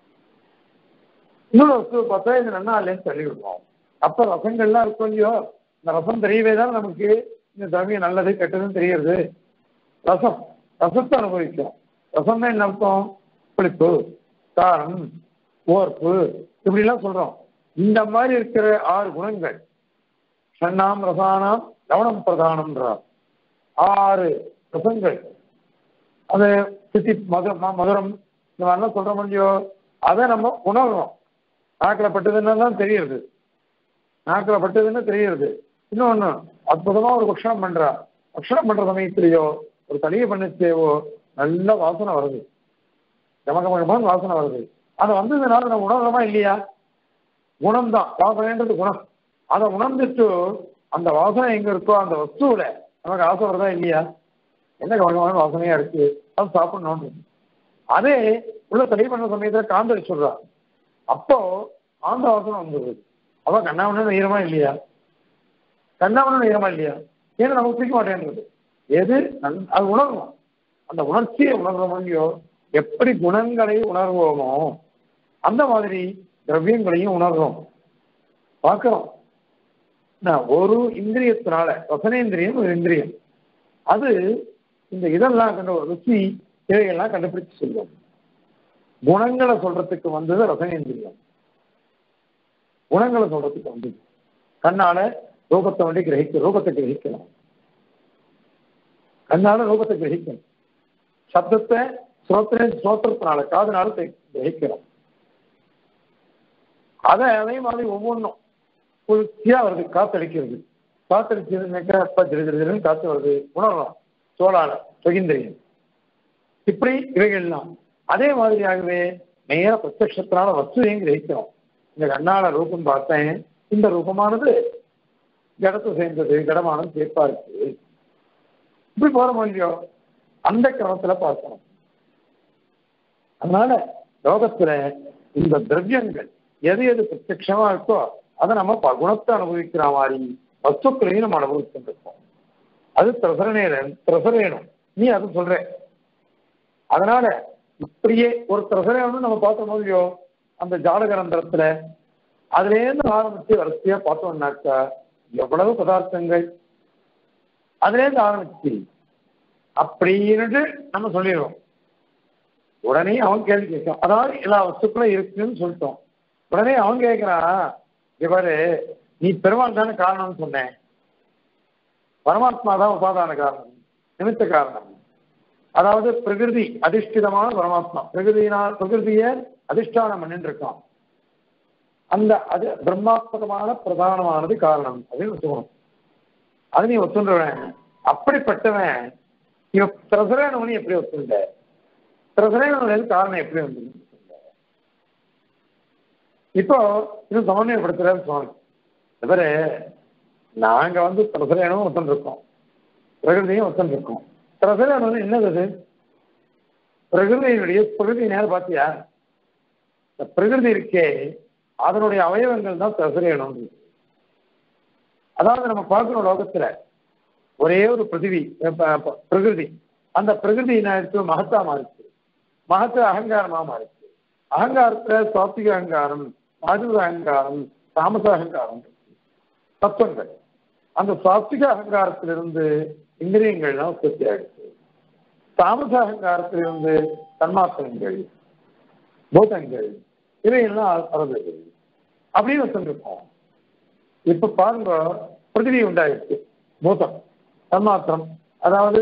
இன்னொரு வஸ்துவை பார்த்தா இது நல்லா இல்லைன்னு தள்ளி விடுவோம். அப்ப ரசங்கள்லாம் இருக்கும் இல்லையோ, இந்த ரசம் தெரியவே தான் நமக்கு இந்த திரவியம் நல்லது கெட்டதுன்னு தெரியுது. ரசம் ரசத்தை அனுபவிக்கும். ரசம் தான் என்ன அர்த்தம்? புளிப்பு, காரம், ஓர்ப்பு இப்படிலாம் சொல்றோம். இந்த மாதிரி இருக்கிற ஆறு குணங்கள், சன்னாம் ரசானாம் லவணம் பிரதானம்ன்றார். ஆறு ரசங்கள், அது சித்தி மது மதுரம் இந்த மாதிரிலாம் சொல்ற முடியோ, அதை நம்ம உணர்றோம். நாக்கில் பட்டதுன்னா தான் தெரியுது, நாக்கில் பட்டதுன்னு தெரியுது. இன்னொன்று அற்புதமா ஒரு பக்ஷணம் பண்றா, பக்ஷணம் பண்ற சமயத்திலேயோ ஒரு தளியை பண்ணிச்சேவோ நல்ல வாசனை வருது, கமகமகமான வாசனை வருது. அது வந்ததுனால நம்ம உணர்றோமா இல்லையா? குணம் தான், வாசனைன்றது குணம். அதை உணர்ந்துட்டு அந்த வாசனை எங்க இருக்கோ அந்த வஸ்துவில நமக்கு ஆசை வருதா இல்லையா? என்ன கமகமான வாசனையா இருக்கு, அது சாப்பிடணும்னு. அதே உள்ள தளி பண்ண சமயத்துல காந்தடி சொல்றா, அப்போ ஆந்த வாசனை வந்துடுது. அவ கண்ணாமண்ணு ஈரமா இல்லையா? கண்ணாமண்ணு ஈரமா இல்லையா? ஏன்னா நமக்கு பிடிக்க மாட்டேன்றது. எது அது உணர்வோம், அந்த உணர்ச்சியை உணர்வோம் இல்லையோ. எப்படி குணங்களை உணர்வோமோ அந்த மாதிரி திரவியங்களையும் உணர்வோம், பார்க்கிறோம். ஒரு இந்திரியத்தினால, ரசனேந்திரியம் ஒரு இந்திரியம், அது இந்த இதெல்லாம் கண்ட ருச்சி இவைகள்லாம் கண்டுபிடிச்சு சொல்லுவோம். குணங்களை சொல்றதுக்கு வந்தது ரசனேந்திரியம், குணங்களை சொல்றதுக்கு வந்தது. கண்ணால ரூபத்தை வண்டி கிரகிக்க, ரூபத்தை கிரகிக்கலாம், கண்ணால ரூபத்தை கிரகிக்கணும். சப்தத்தை ஸ்ரோத்திர ஸ்ரோத்திரத்தினால காதுனால கிரகிக்கிறோம். அதை அதே மாதிரி ஒவ்வொன்றும் குளிர்ச்சியா வருது, காத்தடிக்கிறது, காத்தடிச்சதுனாக்கா அப்ப ஜெருஜெருன்னு காத்து வருது, உணர்றோம். சோழால சுகிந்திரியம், இப்படி இவைகள்லாம் அதே மாதிரியாகவே நேர பிரத்யக்ஷத்தினால வஸ்துவையும் கிரகிக்கிறோம். இந்த கண்ணால ரூபம் பார்த்தேன், இந்த ரூபமானது ஜடத்தை சேர்ந்தது, ஜடமானது சேர்ப்பா இருக்கு, இப்படி போற முடியோ அந்த கிரமத்துல பார்க்கணும். அதனால லோகத்துல இந்த திரவியங்கள் எது எது பிரத்யட்சமா இருக்கோ அதை நம்ம குணத்தை அனுபவிக்கிற மாதிரி வஸ்துக்களையும் நம்ம அனுபவிச்சுட்டு இருக்கோம். அது திரசரேனும் திரசரேனும் நீ அது சொல்ற. அதனால இப்படியே ஒரு திரசரேனும் நம்ம பார்த்த போதியோ அந்த ஜாலகரந்திரத்துல அதுல இருந்து ஆரம்பிச்சு வரிசையா பார்த்தோம்னாக்கா எவ்வளவு பதார்த்தங்கள் அதுல இருந்து ஆரம்பிச்சு அப்படின்னு நம்ம சொல்லிடுவோம். உடனே அவன் கேள்வி கேட்கும், அதாவது எல்லா வஸ்துக்களும் இருக்குன்னு சொல்லிட்டோம். உடனே அவன் கேட்கிறான், இவரு நீ பெருமாள் தானே காரணம்னு சொன்னேன், பரமாத்மா தான் உபாதான காரணம், நிமித்த காரணம். அதாவது பிரகிருதி அதிஷ்டிதமான பரமாத்மா, பிரகிருதியினால் பிரகிருதிய அதிஷ்டானம் பண்ணிட்டு இருக்கான். அந்த அது பிரம்மாத்மகமான பிரதானமானது காரணம் அப்படின்னு ஒத்துக்கணும். அது நீ ஒத்துன்றவன். அப்படிப்பட்டவன் இவன் பிரசரேனவனி எப்படி ஒத்துண்ட? பிரசரேனவனுக்கு காரணம் எப்படி வந்து? இப்போ இது சமன்வயப்படுத்துறாரு சுவாமி. இவரு நாங்க வந்து பிரசரேனவும் ஒத்துன்னு இருக்கோம், பிரகிருதியும் ஒத்துன்னு இருக்கோம். பிரசரேனம் என்னது? அது பிரகிருதியினுடைய பிரகிருதி நேரம் பார்த்தியா? இந்த பிரகிருதி இருக்கே அதனுடைய அவயவங்கள் தான் பிரசரேனம். அதாவது நம்ம பார்க்கணும் லோகத்துல ஒரே ஒரு பிருத்திவி பிரகிருதி, அந்த பிரகிருதி என்ன இருக்கு? மகத்தா மாறிச்சு. மகத்து அகங்காரமா மாறிச்சு. அகங்காரத்துல சாத்விக அகங்காரம், ராஜச அகங்காரம், தாமச அகங்காரம் தத்துவங்கள். அந்த சாத்விக அகங்காரத்திலிருந்து இந்திரியங்கள்லாம் உற்பத்தி ஆயிடுச்சு. தாமச அகங்காரத்திலிருந்து தன்மாத்திரங்கள், பூதங்கள், இவையெல்லாம் அறந்தது அப்படின்னு வச்சுருக்கோம். இப்ப பாருங்க, பிருத்திவி உண்டாயிடுச்சு, பூதம், தன்மாத்திரம், அதாவது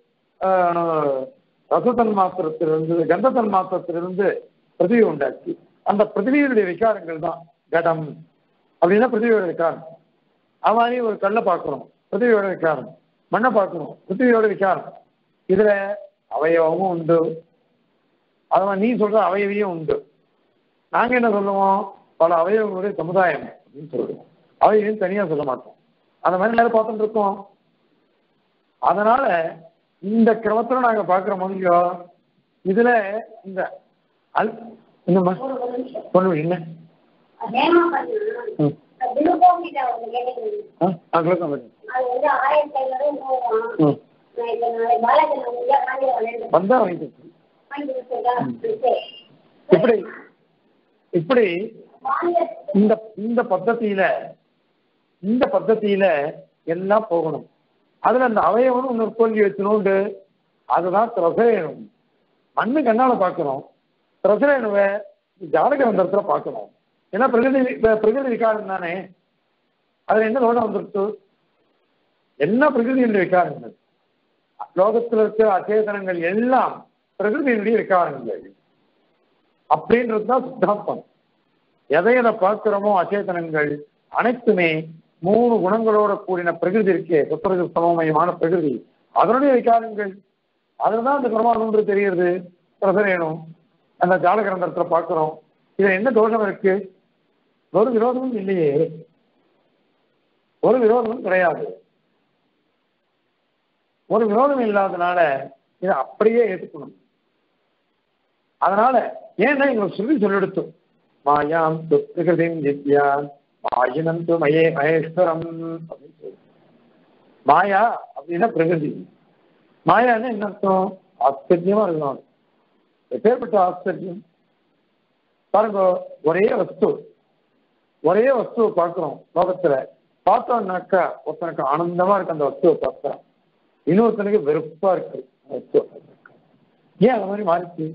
ரச தன்மாத்திரத்திலிருந்து கந்த தன்மாத்திரத்திலிருந்து பிருத்திவி உண்டாச்சு. அந்த பிருத்திவியுடைய விகாரங்கள் தான் கடம் அப்படின்னா பிருத்திவியோட விகாரம். அவனே ஒரு கல்லை பார்க்கணும், பிருத்திவியோட விகாரம். மண்ணை பார்க்கணும், பிருத்திவியோட விகாரம். இதுல அவயவமும் உண்டு, அதவன் நீ சொல்ற அவயவியும் உண்டு. நாங்க என்ன சொல்லுவோம்? பல அவயவங்களுடைய சமுதாயம் அப்படின்னு சொல்லுவோம். அவயவையும் தனியா சொல்ல மாட்டோம். அந்த மாதிரி நேரம் பார்த்துட்டு இருக்கோம். அதனால இந்த கிரமத்துல நாங்க பாக்குற முடியோ இதுல இந்த அல் என்ன என்ன வந்தா வாங்கி இப்படி இப்படி இந்த இந்த பద్ధதியில இந்த பద్ధதியில எல்லாம் போகணும். அதுல அந்த அவயவனும் இன்னொரு கோல்வி வச்சணும்ண்டு அதுதான் திரசரேணு. மண்ணு கண்ணால பார்க்கணும், திரசரேணுவை ஜாதகரந்தரத்துல பார்க்கணும். ஏன்னா பிரகிருதி பிரகிருதி விகாரம் தானே. அதுல என்ன லோகம் வந்துருச்சு? என்ன பிரகிருதியினுடைய விகாரங்கள்? லோகத்தில் இருக்கிற அச்சேதனங்கள் எல்லாம் பிரகிருதியினுடைய விகாரங்கள் அப்படின்றதுதான் சித்தாந்தம். எதை எதை பார்க்கிறோமோ அச்சேதனங்கள் அனைத்துமே மூணு குணங்களோட கூடின பிரகிருதி இருக்கே, சுத்தரகு சமமயமான பிரகிருதி, அதனுடைய விகாரங்கள். அதுதான் அந்த பிரமாணம்ன்று தெரியுது. பிரசரேனும் அந்த ஜாலகிரந்தத்துல பார்க்கிறோம். இதுல என்ன தோஷம் இருக்கு? ஒரு விரோதமும் இல்லையே, ஒரு விரோதமும் கிடையாது. ஒரு விரோதம் இல்லாதனால இதை அப்படியே ஏற்றுக்கணும். அதனால ஏன்னா எங்களுக்கு சொல்லி சொல்லெடுத்து மாயாம் பிரகிருதிம் வித்யான் மாயினம் து மயே மகேஸ்வரம் அப்படின்னு சொல்லி. மாயா அப்படின்னா பிரகிருதி. மாயான்னு என்ன அர்த்தம்? ஆச்சரியமா இருக்கணும். எப்பேற்பட்ட ஆச்சரியம் பாருங்க. ஒரே வஸ்து ஒரே வஸ்துவை பார்க்கிறோம் லோகத்துல. பார்த்தோம்னாக்கா ஒருத்தனுக்கு ஆனந்தமா இருக்கு அந்த வஸ்துவை பார்த்தா, இன்னொருத்தனுக்கு வெறுப்பா இருக்கு வஸ்துவை. ஏன் அந்த மாதிரி மாறிச்சு?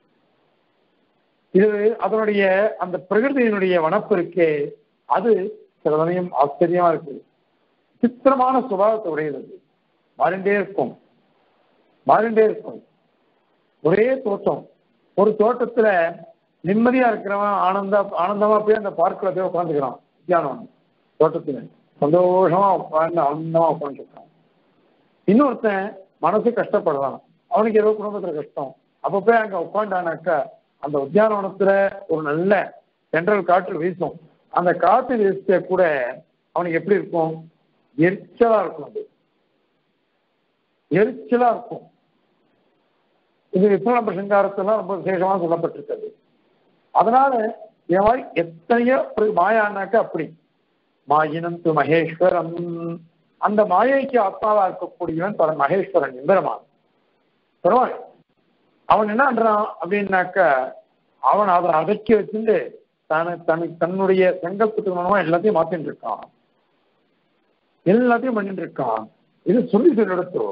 இது அதனுடைய அந்த பிரகிருதியினுடைய வனப்பு இருக்கே, அது சில சமயம் ஆச்சரியமா இருக்கு. சித்திரமான சுபாவத்தை உடையது. மாறிண்டே இருக்கும் மாறிண்டே இருக்கும் ஒரே தோட்டம். ஒரு தோட்டத்துல நிம்மதியா இருக்கிறவன் ஆனந்தா ஆனந்தமா போய் அந்த பார்க்கல போய் உட்காந்துக்கிறான். தியானம் தோட்டத்துல சந்தோஷமா உட்காந்து ஆனந்தமா உட்காந்துருக்கான். இன்னொருத்தன் மனசு கஷ்டப்படுறான், அவனுக்கு ஏதோ குடும்பத்துல கஷ்டம். அப்ப போய் அங்க உட்காண்டானாக்கா அந்த உத்தியானவனத்துல ஒரு நல்ல சென்ட்ரல் காற்று வீசும். அந்த காற்று வீச கூட அவனுக்கு எப்படி இருக்கும்? எரிச்சலா இருக்கும். அது எரிச்சலா இருக்கும். இது விஸ்வன பிரசங்காரத்தெல்லாம் ரொம்ப விசேஷமா சொல்லப்பட்டிருக்கிறது. அதனால என் மாதிரி எத்தனையோ மாயானாக்க அப்படி மாயினம் து மகேஸ்வரம். அந்த மாயைக்கு ஆத்மாவா இருக்கக்கூடியவன் பல மகேஸ்வரன் எம்பெருமான் பெருமாள். அவன் என்ன பண்றான் அப்படின்னாக்க அவன் அதை அடக்கி வச்சுட்டு தன தனக்கு தன்னுடைய சங்கல்பத்துக்கு மூலமா எல்லாத்தையும் மாத்திட்டு இருக்கான், எல்லாத்தையும் பண்ணிட்டு இருக்கான். இது சொல்லி சொல்லி எடுத்தோ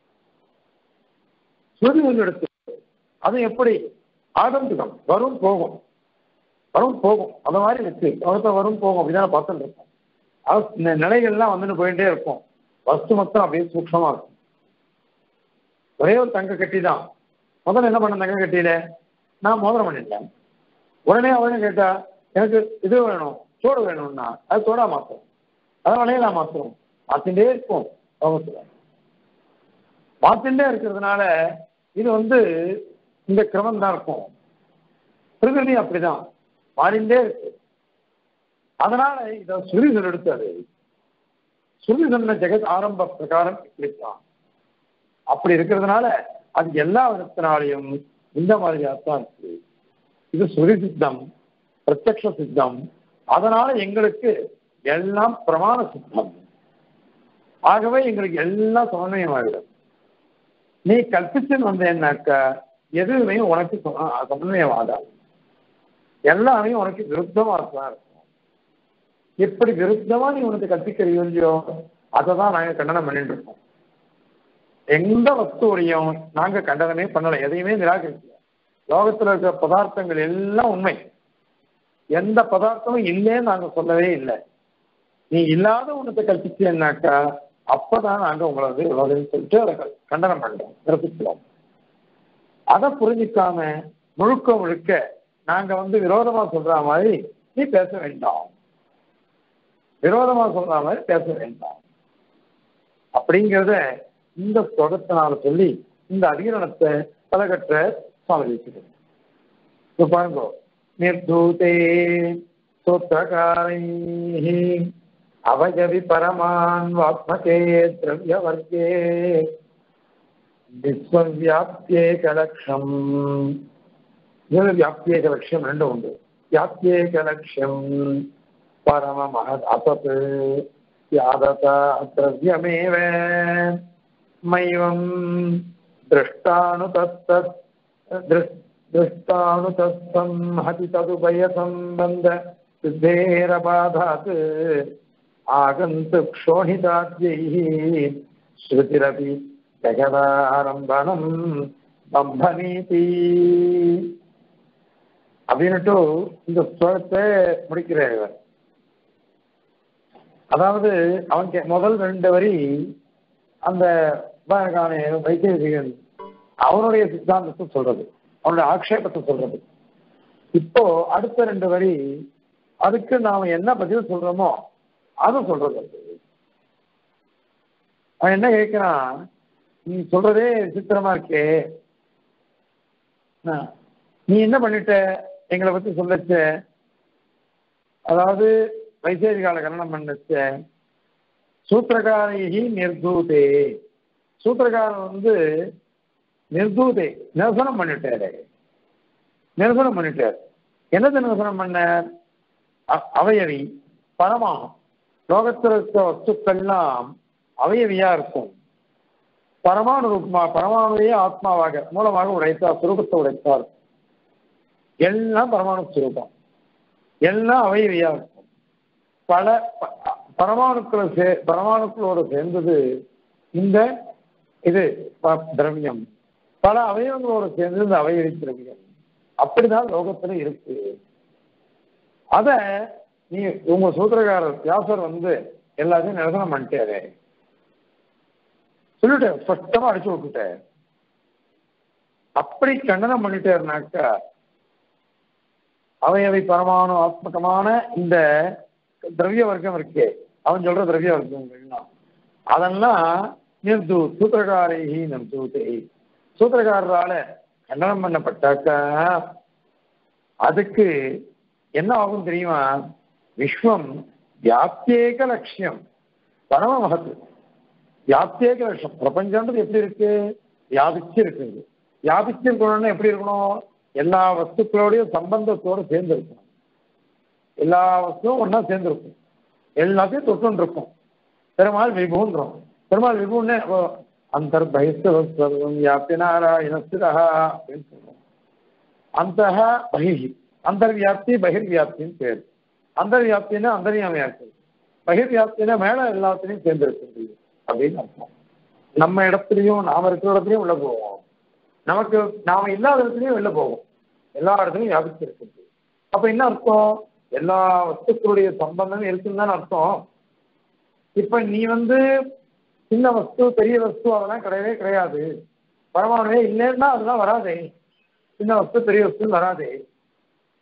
சொல்லி சொல்லி எடுத்து அது எப்படி ஆகந்துகம் வரும் போகும் வரும் போகும் அந்த மாதிரி இருக்கு. அவர்த்த வரும் போகும் அப்படிதான் பார்த்துட்டு இருக்கோம். இந்த நிலைகள்லாம் வந்துட்டு போயிட்டே இருக்கும். வஸ்து மொத்தம் அப்படியே சூக்ஷமா இருக்கும். ஒரே ஒரு தங்க கட்டி தான். முதல்ல என்ன பண்ண? தங்க கட்டியில நான் மோதிரம் பண்ணிட்டேன். உடனே அவனே கேட்டா எனக்கு இது வேணும், சோடு வேணும்னா அது சோடா மாத்திரம், அதனாலே நான் மாத்திரம் மாத்திட்டே இருக்கும். லோகத்துல மாத்திட்டே இருக்கிறதுனால இது வந்து இந்த கிரமம் தான் இருக்கும். பிரகிருதி அப்படிதான் மாறிண்டே இருக்கு. அதனால இதை சுருதிகள் எடுத்தது. சுருதி சொன்ன ஜெகத் ஆரம்ப பிரகாரம் இப்படித்தான். அப்படி இருக்கிறதுனால அது எல்லா விதத்தினாலையும் இந்த மாதிரியாத்தான் இருக்கு. இது சுருதி சித்தம், பிரத்யக்ஷ சித்தம். அதனால எங்களுக்கு எல்லாம் பிரமாண சித்தம். ஆகவே எங்களுக்கு எல்லாம் சமன்வயமாகிடும். நீ கற்பிச்சுன்னு வந்தேன்னாக்க எதுவுமே உனக்கு சமன்வயமாகாது, எல்லாமே உனக்கு விருத்தமா தான் இருக்கும். எப்படி விருத்தமா நீ உனக்கு கற்பிக்கிறியோ இல்லையோ அதை தான் நாங்கள் கண்டனம் பண்ணிட்டு இருக்கோம். எந்த வஸ்துவையும் நாங்கள் கண்டனமே பண்ணலை, எதையுமே நிராகரிக்கல. லோகத்தில் இருக்கிற பதார்த்தங்கள் எல்லாம் உண்மை, எந்த பதார்த்தமும் இல்லைன்னு நாங்கள் சொல்லவே இல்லை. நீ இல்லாத ஒன்றத்தை கற்பிச்சேன்னாக்கா அப்பதான் நாங்கள் உங்களை வந்து விரோதம் சொல்லிட்டு அதை கண்டனம் பண்றோம், நிரப்பிக்கிறோம். அதை புரிஞ்சிக்காம முழுக்க முழுக்க நாங்க வந்து விரோதமா சொல்ற மாதிரி நீ பேச வேண்டாம், விரோதமா சொல்ற மாதிரி பேச வேண்டாம் அப்படிங்கிறத இந்த தொடத்தினால சொல்லி இந்த அதிகரணத்தை பலகற்ற சமர்ப்பிக்கிறது. பாருங்க, நிர்தூதே சூத்திரகாரை அவயவி பரமான்வாத்மகே திரவியவர்க்கே விஸ்வவியாப்தியேக லட்சம். வியாப்தியேக லட்சியம் ரெண்டு உண்டு. வியாப்தியேக லட்சியம் பரம மகத் அசத் யாததா திரவியமேவ மைவம் திருஷ்டானு தத்தத் திருஷ்டானு தத்தம் ஹதி ததுபய சம்பந்த சித்தேரபாதாத் ஆகந்து க்ஷோணிதாத்யைஹி ஸ்ருதிரபி ஜகதாரம்பணம் பம்பனீதி அப்படின்னுட்டு இந்த ஸ்லோகத்தை முடிக்கிறார். அதாவது அவனுக்கு முதல் ரெண்டு வரி அந்த வைத்தியன் அவனுடைய சித்தாந்தத்தை சொல்றது, அவனுடைய ஆக்ஷேபத்தை சொல்றது. இப்போ அடுத்த ரெண்டு வரி அதுக்கு நாம என்ன பதில் சொல்றோமோ அது சொல்றது. அவன் என்ன கேட்கிறான், நீ சொல்றதே விசித்திரமா இருக்கே, நீ என்ன பண்ணிட்ட எங்களை பத்தி சொல்லச்ச, அதாவது வைசேஷிகால கரணம் பண்ணச்ச சூத்திரகாரி நிர்தூதே, சூத்திரகாரன் வந்து நிர்தூதே நிரசனம் பண்ணிட்டாரு. நிரசனம் பண்ணிட்டார். என்னது நிரசனம் பண்ண? அவயவி பரமாகும். லோகத்தில் இருக்கிற வஸ்துக்கள்லாம் அவயவியா இருக்கும். பரமாணு ரூபமா பரமாணுவையே ஆத்மாவாக மூலமாக உடைத்தார், சுரூபத்தை உடைத்தார். எல்லாம் பரமாணு சுரூபம், எல்லாம் அவயவியா இருக்கும். பல பரமாணுக்களை சே பரமாணுக்களோடு சேர்ந்தது இந்த இது திரவியம், பல அவயவங்களோடு சேர்ந்தது இந்த அவயவி திரவியம். அப்படிதான் லோகத்துல இருக்கு. அத நீ உங்க சூத்திரக்காரர் வியாசர் வந்து எல்லாத்தையும் நிரசனம் பண்ணிட்டாரு, சொல்லிட்டேன், ஸ்பஷ்டமா அடிச்சு விட்டுட்டேன். அப்படி கண்டனம் பண்ணிட்டேருனாக்கா அவையவை பரமாணு ஆத்மகமான இந்த திரவிய வர்க்கம் இருக்கே, அவன் சொல்ற திரவிய வர்க்கங்கள்லாம் அதெல்லாம் நிர்து சூத்திரகாரை நிர்தூதே, சூத்திரக்காரரால கண்டனம் பண்ணப்பட்டாக்கா அதுக்கு என்ன ஆகும் தெரியுமா? விஸ்வம் வியாப்தியேக லட்சியம் பரம மகத்து. வியாப்தியேக லட்சம் பிரபஞ்சம்ன்றது எப்படி இருக்கு? வியாபிச்சு இருக்குது. வியாபிச்சிருக்கணும்னா எப்படி இருக்கணும்? எல்லா வஸ்துக்களோடையும் சம்பந்தத்தோடு சேர்ந்து இருக்கணும். எல்லா வஸ்துவும் ஒன்னா சேர்ந்துருக்கும், எல்லாத்தையும் தொட்டு இருக்கும். பெருமாள் விபுன்றோம். பெருமாள் விபுன்னு அந்த பகிஸ்தவம் வியாப்தினாராயணஸ்திரா அப்படின்னு சொல்றோம். அந்த பகி அந்தர்வியாப்தி பகிர்வியாப்தின்னு பேர். அந்தர்வியாப்தினா அந்தரியாமையா இருக்கு, பகிர்வியாப்தினா மேல எல்லாத்திலையும் சேர்ந்து இருக்கு அப்படின்னு அர்த்தம். நம்ம இடத்துலையும் நாம இருக்கிற இடத்துலையும் உள்ள போவோம், நமக்கு நாம இல்லாத இடத்துலையும் வெளில போவோம், எல்லா இடத்துலையும் வியாபிச்சு இருக்குது. அப்ப என்ன அர்த்தம்? எல்லா வஸ்துக்களுடைய சம்பந்தம் இருக்குன்னு தானே அர்த்தம். இப்ப நீ வந்து சின்ன வஸ்து பெரிய வஸ்து அதெல்லாம் கிடையவே கிடையாது, பரமாணுவே இல்லைன்னா அதெல்லாம் வராதே, சின்ன வஸ்து பெரிய வஸ்து வராதே.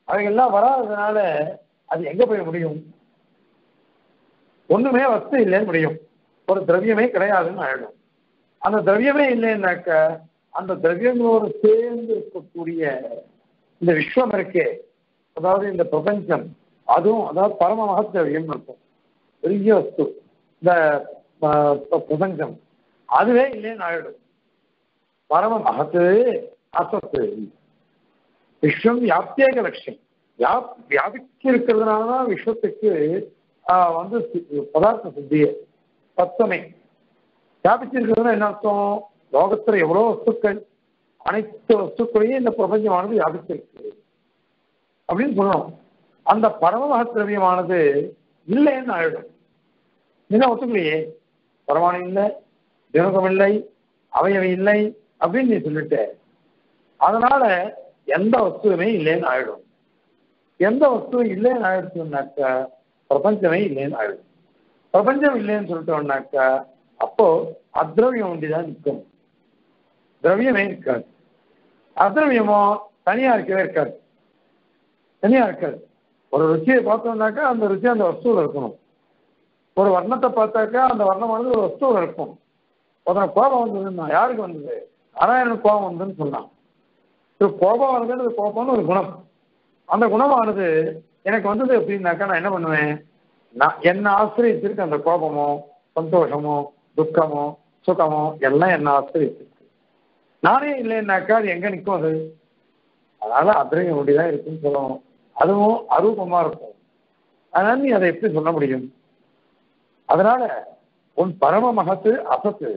அவைகள்லாம் வராததுனால அது எங்க போய் முடியும்? ஒண்ணுமே வஸ்து இல்லைன்னு முடியும். ஒரு திரவியமே கிடையாதுன்னு ஆயிடும். அந்த திரவியமே இல்லைன்னாக்க அந்த திரவியங்களோடு சேர்ந்து இருக்கக்கூடிய இந்த விஸ்வம் இருக்கே, அதாவது இந்த பிரபஞ்சம், அதுவும் அதாவது பரம மகத்திரவியம் இருக்கும். பெரிய வஸ்து இந்த பிரபஞ்சம் அதுவே இல்லைன்னு ஆயிடும். பரம மகத்து அசத்து விஸ்வம் வியாப்தியாக லட்சியம். வியாப் வியாபிச்சு இருக்கிறதுனாலதான் விஸ்வத்துக்கு ஆஹ் வந்து பதார்த்த சித்தியே தத்துவமே. வியாபிச்சிருக்கிறதுனா என்ன அர்த்தம்? லோகத்துல எவ்வளவு வஸ்துக்கள், அனைத்து வஸ்துக்களையும் இந்த பிரபஞ்சமானது வியாபிச்சிருக்கு அப்படின்னு சொல்லணும். அந்த பரம திரவியமானது இல்லைன்னு ஆயிடும். என்ன ஒத்துக்கலையே, பரமாணு இல்லை, தினகம் இல்லை, அவையவை இல்லை அப்படின்னு நீ சொல்லிட்ட. அதனால எந்த வஸ்துவுமே இல்லைன்னு ஆயிடும். எந்த வஸ்துவும் இல்லைன்னு ஆயிடுச்சுன்னாக்கா பிரபஞ்சமே இல்லைன்னு ஆயிடும். பிரபஞ்சம் இல்லைன்னு சொல்லிட்டோம்னாக்கா அப்போ அத்ரவியம் ஒன்றிதான் நிற்கும், திரவியமே இருக்காது. அத்ரவியமோ தனியா இருக்கவே இருக்காது, தனியா இருக்காது. ஒரு ருச்சியை பார்த்தோம்னாக்கா அந்த ருச்சி அந்த வஸ்துவில் இருக்கணும். ஒரு வர்ணத்தை பார்த்தாக்கா அந்த வர்ணமானது ஒரு வஸ்துவில் இருக்கும். அதனை கோபம் வந்ததுன்னா யாருக்கு வந்தது? நாராயணன் கோபம் வந்ததுன்னு சொன்னான். கோபம் வந்தது, கோபம்னு ஒரு குணம். அந்த குணமானது எனக்கு வந்தது அப்படின்னாக்கா நான் என்ன பண்ணுவேன்? நான் என்ன ஆசிரியத்திற்கு அந்த கோபமோ சந்தோஷமோ துக்கமோ சுகமோ எல்லாம் என்ன ஆசிரியத்திற்கு. நானே இல்லைன்னாக்கா அது எங்க நிற்கும் அது? அதனால அத்திரவியம் ஒண்டிதான் இருக்குன்னு சொல்லணும். அதுவும் அரூபமா இருக்கும். அதனால நீ அதை எப்படி சொல்ல முடியும்? அதனால உன் பரம மகத்து அசத்து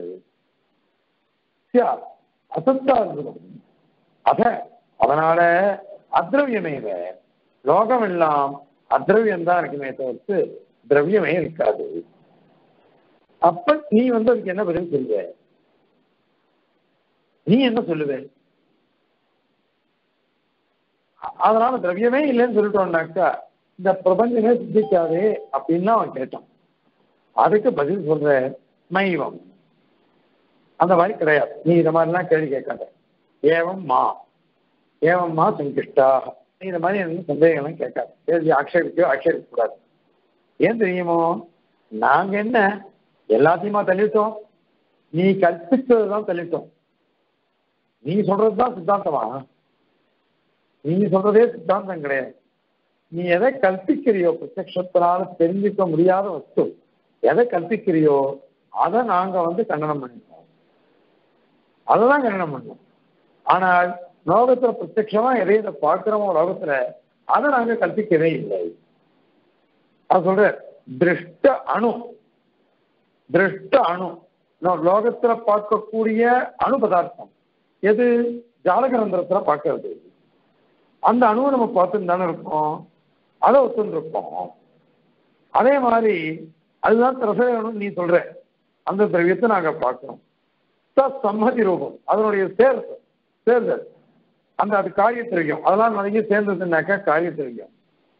அசத்தா இருக்கணும். அத அதனால அத்ரவியமே லோகம் எல்லாம் அத்ரவியம் தான் இருக்குமே தவிர்த்து திரவியமே இருக்காது. அப்ப நீ வந்து அதுக்கு என்ன பதில் சொல்லுவ? நீ என்ன சொல்லுவ? அதனால திரவியமே இல்லைன்னு சொல்லிட்டோம்னாக்கா இந்த பிரபஞ்சமே சித்திக்காதே அப்படின்னு அவன் கேட்டான். அதுக்கு பதில் சொல்ற மைவம் அந்த மாதிரி கிடையாது. நீ இந்த மாதிரிலாம் கேள்வி கேட்காத. ஏவம் மா ஏவம் மா சங்கிஷ்டா, நீ இந்த மாதிரி எனக்கு சந்தேகம்லாம் கேட்காது. கேள்வி ஆட்சேபிக்கோ ஆட்சேபிக்க கூடாது. ஏன் தெரியுமோ? நாங்க என்ன எல்லாத்தையுமா தள்ளிட்டோம்? நீ கற்பித்ததுதான் தள்ளிட்டோம். நீ சொல்றதுதான் சித்தாந்தமா? நீ சொல்றதே சித்தாந்தம் கிடையாது. நீ எதை கற்பிக்கிறியோ, பிரத்யக்ஷத்தினால தெரிஞ்சுக்க முடியாத வஸ்து எதை கற்பிக்கிறியோ அதை நாங்க வந்து கண்டனம் பண்ணிட்டோம். அதைதான் கண்டனம் பண்ணோம். ஆனால் லோகத்துல பிரத்யட்சமா எதையை பார்க்கிறோமோ லோகத்துல அதை நாங்க கற்பிக்கவே இல்லை. அது சொல்ற திருஷ்ட அணு திருஷ்ட அணு லோகத்துல பார்க்கக்கூடிய அணு பதார்த்தம் எது? ஜாலகரந்திரத்துல பார்க்கறது. அந்த அணுவை நம்ம பார்த்துட்டு தானே இருக்கோம், அதை ஒத்துன்னு இருக்கோம். அதே மாதிரி அதுதான் திரசேகரணம் நீ சொல்ற அந்த திரவியத்தை நாங்க பார்க்கிறோம். சம்மதி ரூபம் அதனுடைய சேர்த்து சேர்தல் அந்த அது காரிய திரவியம் அதெல்லாம் நிறைய சேர்ந்ததுன்னாக்கா காரிய திரவியம்.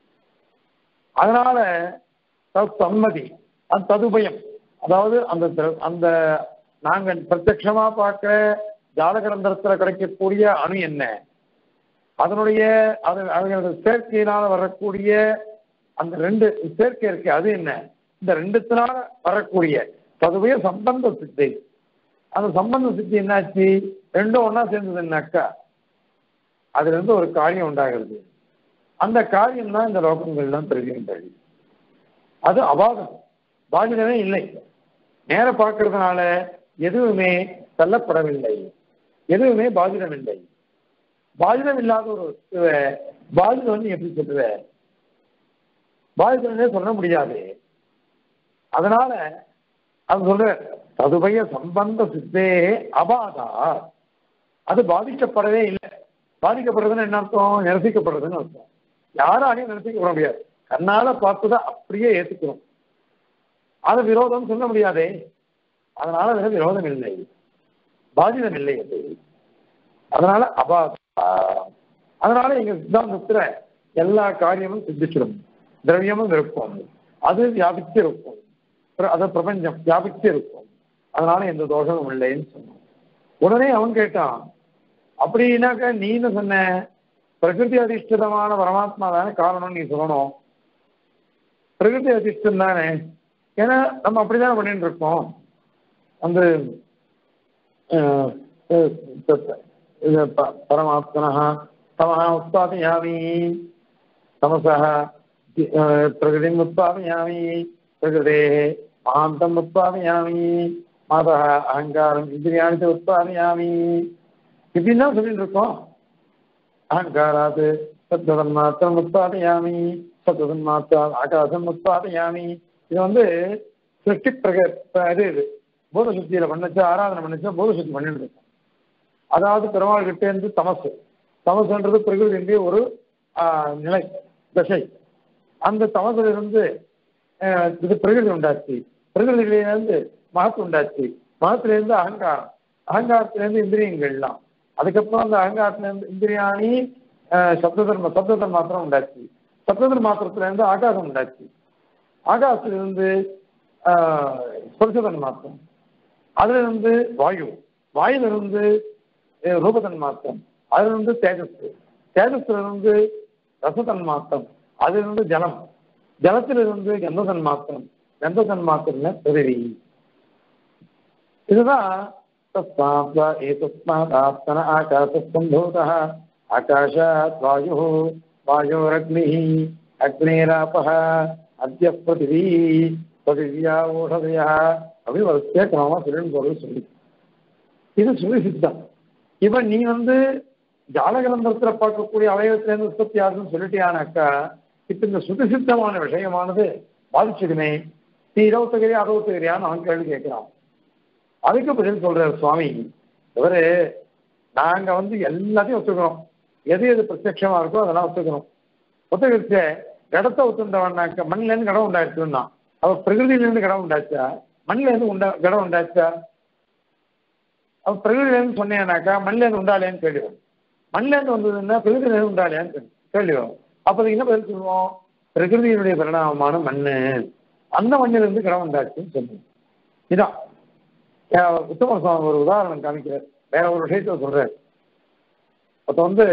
அதனால சம்மதி அது ததுபயம், அதாவது அந்த அந்த நாங்கள் பிரத்யட்சமா பார்க்க ஜாலகரந்திரத்துல கிடைக்கக்கூடிய அணு என்ன, அதனுடைய அது அவங்களோட சேர்க்கையினால வரக்கூடிய அந்த ரெண்டு சேர்க்கை இருக்கு அது என்ன, இந்த ரெண்டுத்தினால வரக்கூடிய ததுபய சம்பந்த சித்தி. அந்த சம்பந்த சித்தி என்னாச்சு? ரெண்டும் ஒன்னா சேர்ந்ததுன்னாக்கா அதுல இருந்து ஒரு காரியம் உண்டாகிறது. அந்த காரியம் தான் இந்த லோகங்கள்லாம் தெரிவிக்கின்றது. அது அபாதம், பாதிதமே இல்லை. நேர பார்க்கறதுனால எதுவுமே தள்ளப்படவில்லை, எதுவுமே பாதிதம் இல்லை. பாதிதம் இல்லாத ஒரு பாதிதம் வந்து எப்படி சொல்லுவ? பாதிதமே சொல்ல முடியாது. அதனால அது சொல்ற ததுபய சம்பந்த சித்தே அபாதா, அது பாதிக்கப்படவே இல்லை. பாதிக்கப்படுறதுன்னு என்ன அர்த்தம்? நிரசிக்கப்படுறதுன்னு அர்த்தம். யாராலையும் நிரசிக்கப்பட முடியாது. கண்ணால பார்த்துதான் அப்படியே ஏற்றுக்கிறோம். அது விரோதம் சொல்ல முடியாதே. அதனால அது விரோதம் இல்லை, பாதிதம் இல்லை அது. அதனால அபாதா. அதனால எங்க சித்தாந்தத்துல எல்லா காரியமும் சித்திச்சிடும். திரவியமும் இருக்கும், அது வியாபிச்சு இருக்கும், அது பிரபஞ்சம் வியாபிச்சு இருக்கும். அதனால எந்த தோஷமும் இல்லைன்னு சொன்னோம். உடனே அவன் கேட்டான், அப்படின்னாக்க நீ என்ன சொன்ன? பிரகிருதி அதிஷ்டிதமான பரமாத்மா தானே காரணம் நீ சொல்லணும். பிரகிருதி அதிஷ்டம் தானே. ஏன்னா நம்ம அப்படிதான் பண்ணிட்டு இருக்கோம். அந்த பரமாத்மனா தமஹ உத்பாதயாமி தமசஹ பிரகிருதிம் உத்பாதயாமி பிரகிருதேஹ மகாந்தம் உத்பாதயாமி மாதஹ அகங்காரம் இந்திரியாணி உத்பாதயாமி இப்படின்னு தான் சொல்லிட்டு இருக்கோம். அகங்காராது சத்வதன் மாத்திரம் உத்பாதயாமி சத்வதன் மாத்திரம் ஆகாசம் உத்பாதயாமி. இது வந்து சிருஷ்டி பிரக இது இது போத சுத்தியில பண்ணச்சா ஆராதனை பண்ணச்சா போத சுத்தி பண்ணிட்டு இருக்கோம். அதாவது பெருமாள் கிட்டே இருந்து தமசு தமசுன்றது பிரகிருதியினுடைய ஒரு நிலை தசை. அந்த தமசுல இருந்து இது பிரகிருதி உண்டாச்சு, பிரகிருதியிலிருந்து மகத்து உண்டாச்சு, மகத்திலிருந்து அகங்காரம், அகங்காரத்திலிருந்து இந்திரியங்கள்லாம், அதுக்கப்புறம் அந்த அகங்காரத்திலிருந்து இந்திரியாணி சப்ததர்ம சப்ததர் மாத்திரம் உண்டாச்சு, சப்ததர் மாத்திரத்திலிருந்து ஆகாசம் உண்டாச்சு, ஆகாசத்திலிருந்து ஸ்பர்சதன் மாத்திரம், அதுல இருந்து வாயு, வாயுவிலிருந்து ரூபதன் மாத்திரம், அதுல இருந்து தேஜஸ், தேஜஸ்ல இருந்து ரசதன் மாத்திரம், அதுல இருந்து ஜலம், ஜலத்திலிருந்து கந்ததன் மாத்திரம், கந்ததன் மாத்திரம் பிறவி. இதுதான் ஆகாசம்பூதः ஆகாஷாத் வாயு வாயோரக்னி அக்னேராபः அத்ய பிருத்திவி பிருத்திவியா ஓஷதயா அப்படி வரிசையா கிரமமா சொல்லின்னு போறது சொல்லி. இது சுழி சித்தம். இப்ப நீ வந்து ஜாலகலந்தரத்துல பார்க்கக்கூடிய அவயவத்திலேருந்து உற்பத்தி ஆகுதுன்னு சொல்லிட்டியானாக்கா இப்ப இந்த சுதிசித்தமான விஷயமானது பாதிச்சுடுமே. நீ இருபத்தகிரி அறுபத்தகிரியான்னு அவன் கேள்வி கேட்கிறான். அதுக்கு பதில் சொல்றாரு சுவாமி, இவரு நாங்க வந்து எல்லாத்தையும் ஒத்துக்கிறோம், எது எது பிரத்யட்சமா இருக்கோ அதெல்லாம் ஒத்துக்கிறோம். ஒத்துக்கிச்ச கடத்தை ஒத்துண்டவனாக்க மண்ணில இருந்து கடம் உண்டாச்சுன்னா அவ பிரகிருதியில இருந்து கடம் உண்டாச்சா, மண்ணில இருந்து உண்டா கடம் உண்டாச்சா? அவ பிரகிருதியில இருந்து சொன்னேன்னாக்கா மண்ணில இருந்து உண்டாலேன்னு கேள்விவோம், மண்ணில இருந்து வந்ததுன்னா பிரகிருதியில இருந்து உண்டாலேன்னு கேள்விவோம். அப்ப என்ன பதில் சொல்லுவோம்? பிரகிருதியினுடைய பரிணாமமான மண்ணு, அந்த மண்ணில இருந்து கடம் உண்டாச்சுன்னு சொல்லுவோம். இதான் உத்தம சுவாமி ஒரு உதாரணம் காமிக்கிறார், வேற ஒரு விஷயத்த சொல்றாரு. அப்ப வந்து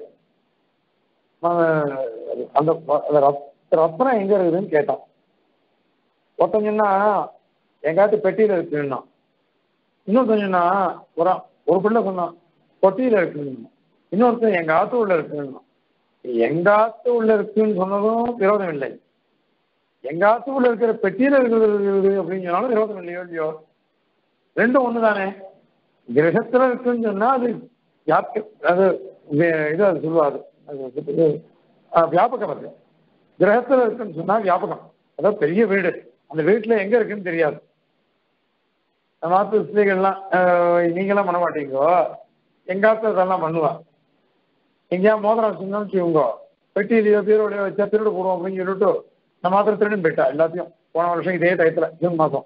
அந்த ரத்னம் எங்க இருக்குதுன்னு கேட்டான். ஒருத்தங்கன்னா எங்காட்டு பெட்டியில இருக்குன்னா, இன்னொருத்தங்கன்னா ஒரு ஒரு பிள்ளை சொன்னான் பொட்டியில இருக்குன்னு, இன்னொருத்தன் எங்க ஆத்து உள்ள இருக்குன்னா. எங்க ஆத்து உள்ள இருக்குன்னு சொன்னதும் விரோதம் இல்லை, எங்க ஆத்து உள்ள இருக்கிற பெட்டியில இருக்கிறது அப்படின்னு சொன்னாலும் விரோதம் இல்லையோ இல்லையோ, ரெண்டும் ஒண்ணுதானே. கிரகத்துல இருக்குன்னு சொன்னா அது அது இது அது சொல்லுவாரு வியாபகம். அது கிரகத்துல இருக்குன்னு சொன்னா வியாபகம், அதாவது பெரிய வீடு, அந்த வீட்டுல எங்க இருக்குன்னு தெரியாது. மாத்து ஸ்திரீகள்லாம் நீங்களாம் பண்ண மாட்டீங்கோ, எங்காத்த இதெல்லாம் பண்ணுவா. எங்கேயா மோதிரம் வச்சுருந்தோம்னு வச்சுக்கோங்க, பெட்டியிலையோ பீரோலையோ வச்சா திருடு போடுவோம் அப்படின்னு சொல்லிட்டு நான் மாத்திரம் திருடுன்னு போயிட்டா எல்லாத்தையும். போன வருஷம் இதே டயத்துல ஜூன் மாசம்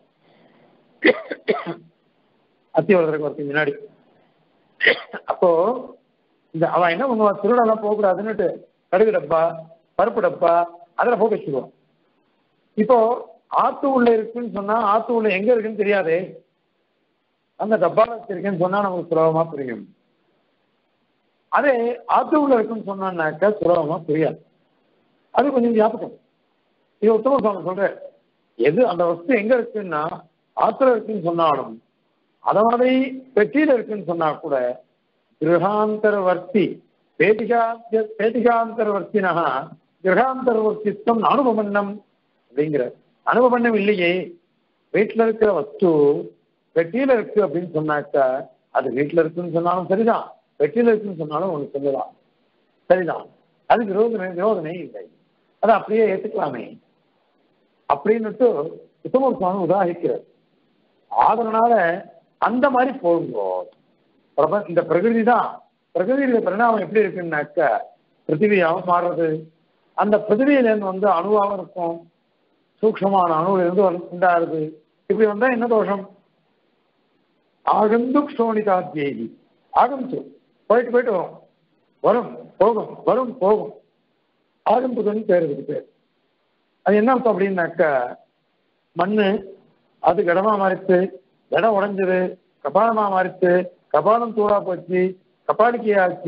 அத்தியவரத்துக்கு வரதுக்கு முன்னாடி. அப்போ இந்த அவன் என்ன பண்ணுவான், திருடெல்லாம் போகக்கூடாதுன்னுட்டு கடுகு டப்பா பருப்பு டப்பா அதில் போட்டு வச்சுக்குவான். இப்போ ஆத்து உள்ள இருக்குன்னு சொன்னா ஆத்து உள்ள எங்க இருக்குன்னு தெரியாதே, அந்த டப்பால வச்சிருக்கேன்னு சொன்னா நமக்கு சுலபமா புரியும். அதே ஆத்து உள்ள இருக்குன்னு சொன்னான்னாக்கா சுலபமா புரியாது, அது கொஞ்சம் ஞாபகம். இது உத்தம சுவாமி சொல்ற, எது அந்த வஸ்து எங்க இருக்குன்னா ஆத்துல இருக்குன்னு சொன்னாலும் அத மாதிரி பெட்டியில இருக்குன்னு சொன்னா கூட கிரகாந்தரவர்த்தி பேட்டிகா பேட்டிகாந்தரவர்த்தினா கிரகாந்தரவர்த்தித்வம் அனுபவண்ணம் அப்படிங்கிற அனுபவண்ணம் இல்லையே. வீட்டுல இருக்கிற வஸ்து பெட்டியில இருக்கு அப்படின்னு சொன்னாக்கா அது வீட்டுல இருக்குன்னு சொன்னாலும் சரிதான், பெட்டியில இருக்குன்னு சொன்னாலும் ஒண்ணு சொல்லலாம் சரிதான், அது விரோதனை விரோதனை இல்லை, அதை அப்படியே ஏற்றுக்கலாமே அப்படின்னுட்டு உத்தம சுவாமி உதாரிக்கிறார். அதனால அந்த மாதிரி போகும்போது இந்த பிரகிருதி தான், பிரகிருதியில பரிணாமம் எப்படி இருக்குன்னாக்க பிருத்திவியாகவும் மாறுறது, அந்த பிருத்திவியிலேருந்து வந்து அணுவாகவும் இருக்கும், சூக்ஷமான அணுவிலிருந்து உண்டாருது. இப்படி வந்தா என்ன தோஷம்? ஆகந்து க்ஷோணிதாத்யேகி, ஆகந்து போயிட்டு போயிட்டு வரும், வரும் போகும் வரும் போகும், ஆகம்புதன் பேர் இருக்கு பேர். அது என்ன அர்த்தம் அப்படின்னாக்க மண்ணு அது கடமா மாறிச்சு, இடம் உடைஞ்சது, கபாலமா மாறிச்சு, கபாலம் தூளா போச்சு, கபாலிக்கையாச்சு,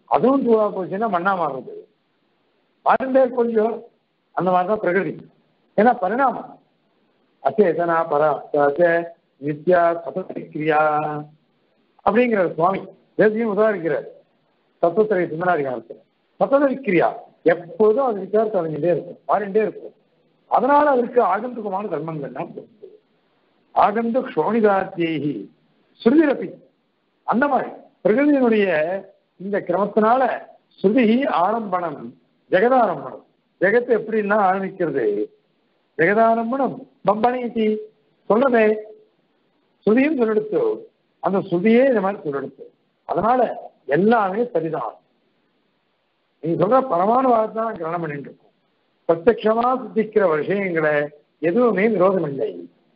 அதுவும் தூவா போச்சுன்னா மண்ணா மாறுறது. மாறுண்டே கொஞ்சம் அந்த மாதிரிதான் பிரகிருதி. ஏன்னா பரிணாமம் அச்சேதனா பரா நித்யா சதக்கிரியா அப்படிங்கிற சுவாமி தேசியம் உதாரிக்கிறார் தத்துவத்திரை சிந்தனாதிகாரத்தில். சதவிக்கிரியா எப்போதும் அது விசாரத்தை அடைஞ்சிட்டே இருக்கும், மாறிண்டே இருக்கும். அதனால அதற்கு ஆகந்துகமான தர்மங்கள்லாம் போகுது. ஆகந்து க்ஷோணிதாத்தியி ஸ்ருதிரப்பி அந்த மாதிரி பிரகிருதியினுடைய இந்த கிரமத்தினால ஸ்ருதி ஆரம்பணம் ஜெகதாரம்பணம். ஜெகத்தை எப்படின்னா ஆரம்பிக்கிறது ஜெகதாரம்பணம் பம்பனி சொல்றதே ஸ்ருதியும் சொல்லெடுத்து அந்த ஸ்ருதியே இந்த மாதிரி சொல்லெடுத்து. அதனால எல்லாமே சரிதான். நீங்க சொல்ற பரமாணுவாதான் கிரகணம் பண்ணிட்டு இருக்கும். பிரத்யட்சமா சித்திக்கிற விஷயங்களை எதுவுமே விரோதம் இல்லை.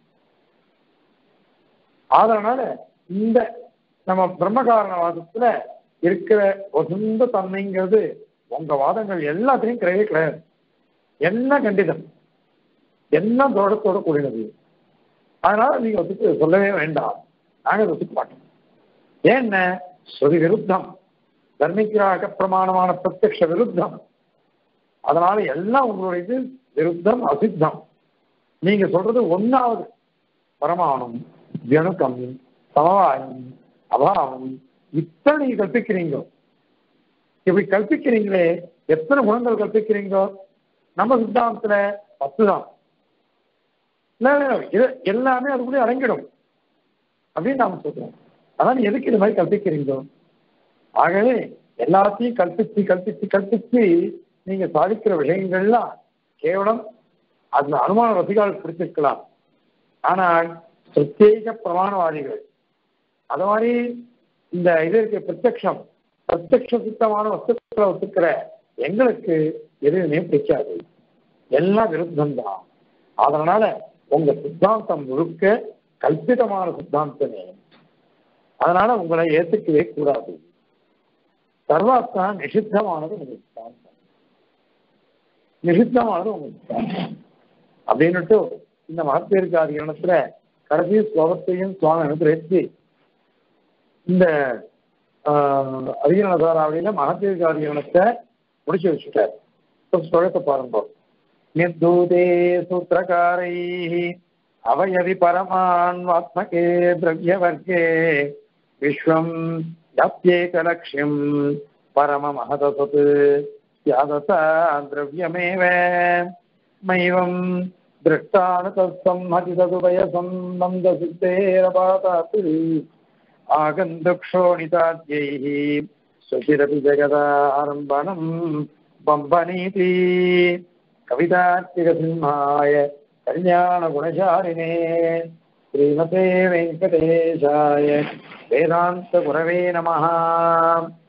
அதனால இந்த நம்ம பிரம்ம காரணவாதத்துல இருக்கிற வசந்த தன்மைங்கிறது உங்க வாதங்கள் எல்லாத்தையும் கிடையவே கிடையாது. என்ன கண்டிதம், என்ன தோடத்தோட கூடினது. அதனால நீங்க ஒத்துக்கு சொல்லவே வேண்டாம், நாங்கள் ஒத்துக்க மாட்டோம். ஏன்ன ஸ்ருதி விருத்தம், தர்மிக்கிராக பிரமாணமான பிரத்யக்ஷ விருத்தம். அதனால எல்லாம் உங்களுடைய இது விருத்தம் அசித்தம். நீங்க சொல்றது ஒன்னாவது பரமாணம் ஜனுக்கம் சமவாயம் அபாவம் இத்தனை நீங்க கற்பிக்கிறீங்க. இப்படி கற்பிக்கிறீங்களே எத்தனை குணங்கள் கற்பிக்கிறீங்க? நம்ம சித்தாந்தத்துல பத்து தான். இது எல்லாமே அதுக்குள்ளே அடங்கிடும் அப்படின்னு நாம சொல்றோம். அதான் எதுக்கு இது மாதிரி கற்பிக்கிறீங்க? ஆகவே எல்லாத்தையும் கற்பித்து கற்பித்து கற்பித்து நீங்க சாதிக்கிற விஷயங்கள்லாம் கேவலம் அதுல அனுமான ரசிகால் பிடிச்சிருக்கலாம். ஆனால் பிரத்யேக பிரமாணவாதிகள் அது மாதிரி இந்த இது இருக்க பிரத்யக்ஷம் பிரத்யக்ஷ சித்தமான வஸ்துக்களை ஒத்துக்கிற எங்களுக்கு எதுவுமே பிடிக்காது, எல்லாம் விருத்தம் தான். அதனால உங்க சித்தாந்தம் முழுக்க கல்பிதமான சித்தாந்தமே. அதனால உங்களை ஏற்றுக்கவே கூடாது. சர்வாத்மா நிஷித்தமானது உங்க சித்தாந்தம், நிஷித்தமானது உங்க சித்தாந்தம் அப்படின்னுட்டு இந்த மகப்பேருக்கு அதிகரணத்துல கடைசி ஸ்லோகத்தையும் சுவாமி அனுப்பிச்சு இந்த அதிகரணசாராவில மகப்பேருக்கு அதிகரணத்தை முடிச்சு வச்சுட்டார். ஸ்லோகத்தை பாருங்க. நிர்தூதே சூத்திரகாரை அவயவி பரமான்வாத்மகே திரவியவர்க்கே விஸ்வம் யாப்யேகலக்ஷ்யம் பரமமஹதசத் யாதசா திரவியமேவ மைவம் திருஷ்டானுதம்பயசம்பந்தசித்தேரபாதாத் ஆகந்துக்ஷோணிதாத்யைः சுசிரபி ஜெகதாரம்பணம் பம்பனீதி. கவிதார்த்திகசிம்ஹாய கல்யாணகுணசாலினே ஸ்ரீமதே வெங்கடேஷாய வேதாந்த குரவே நமः.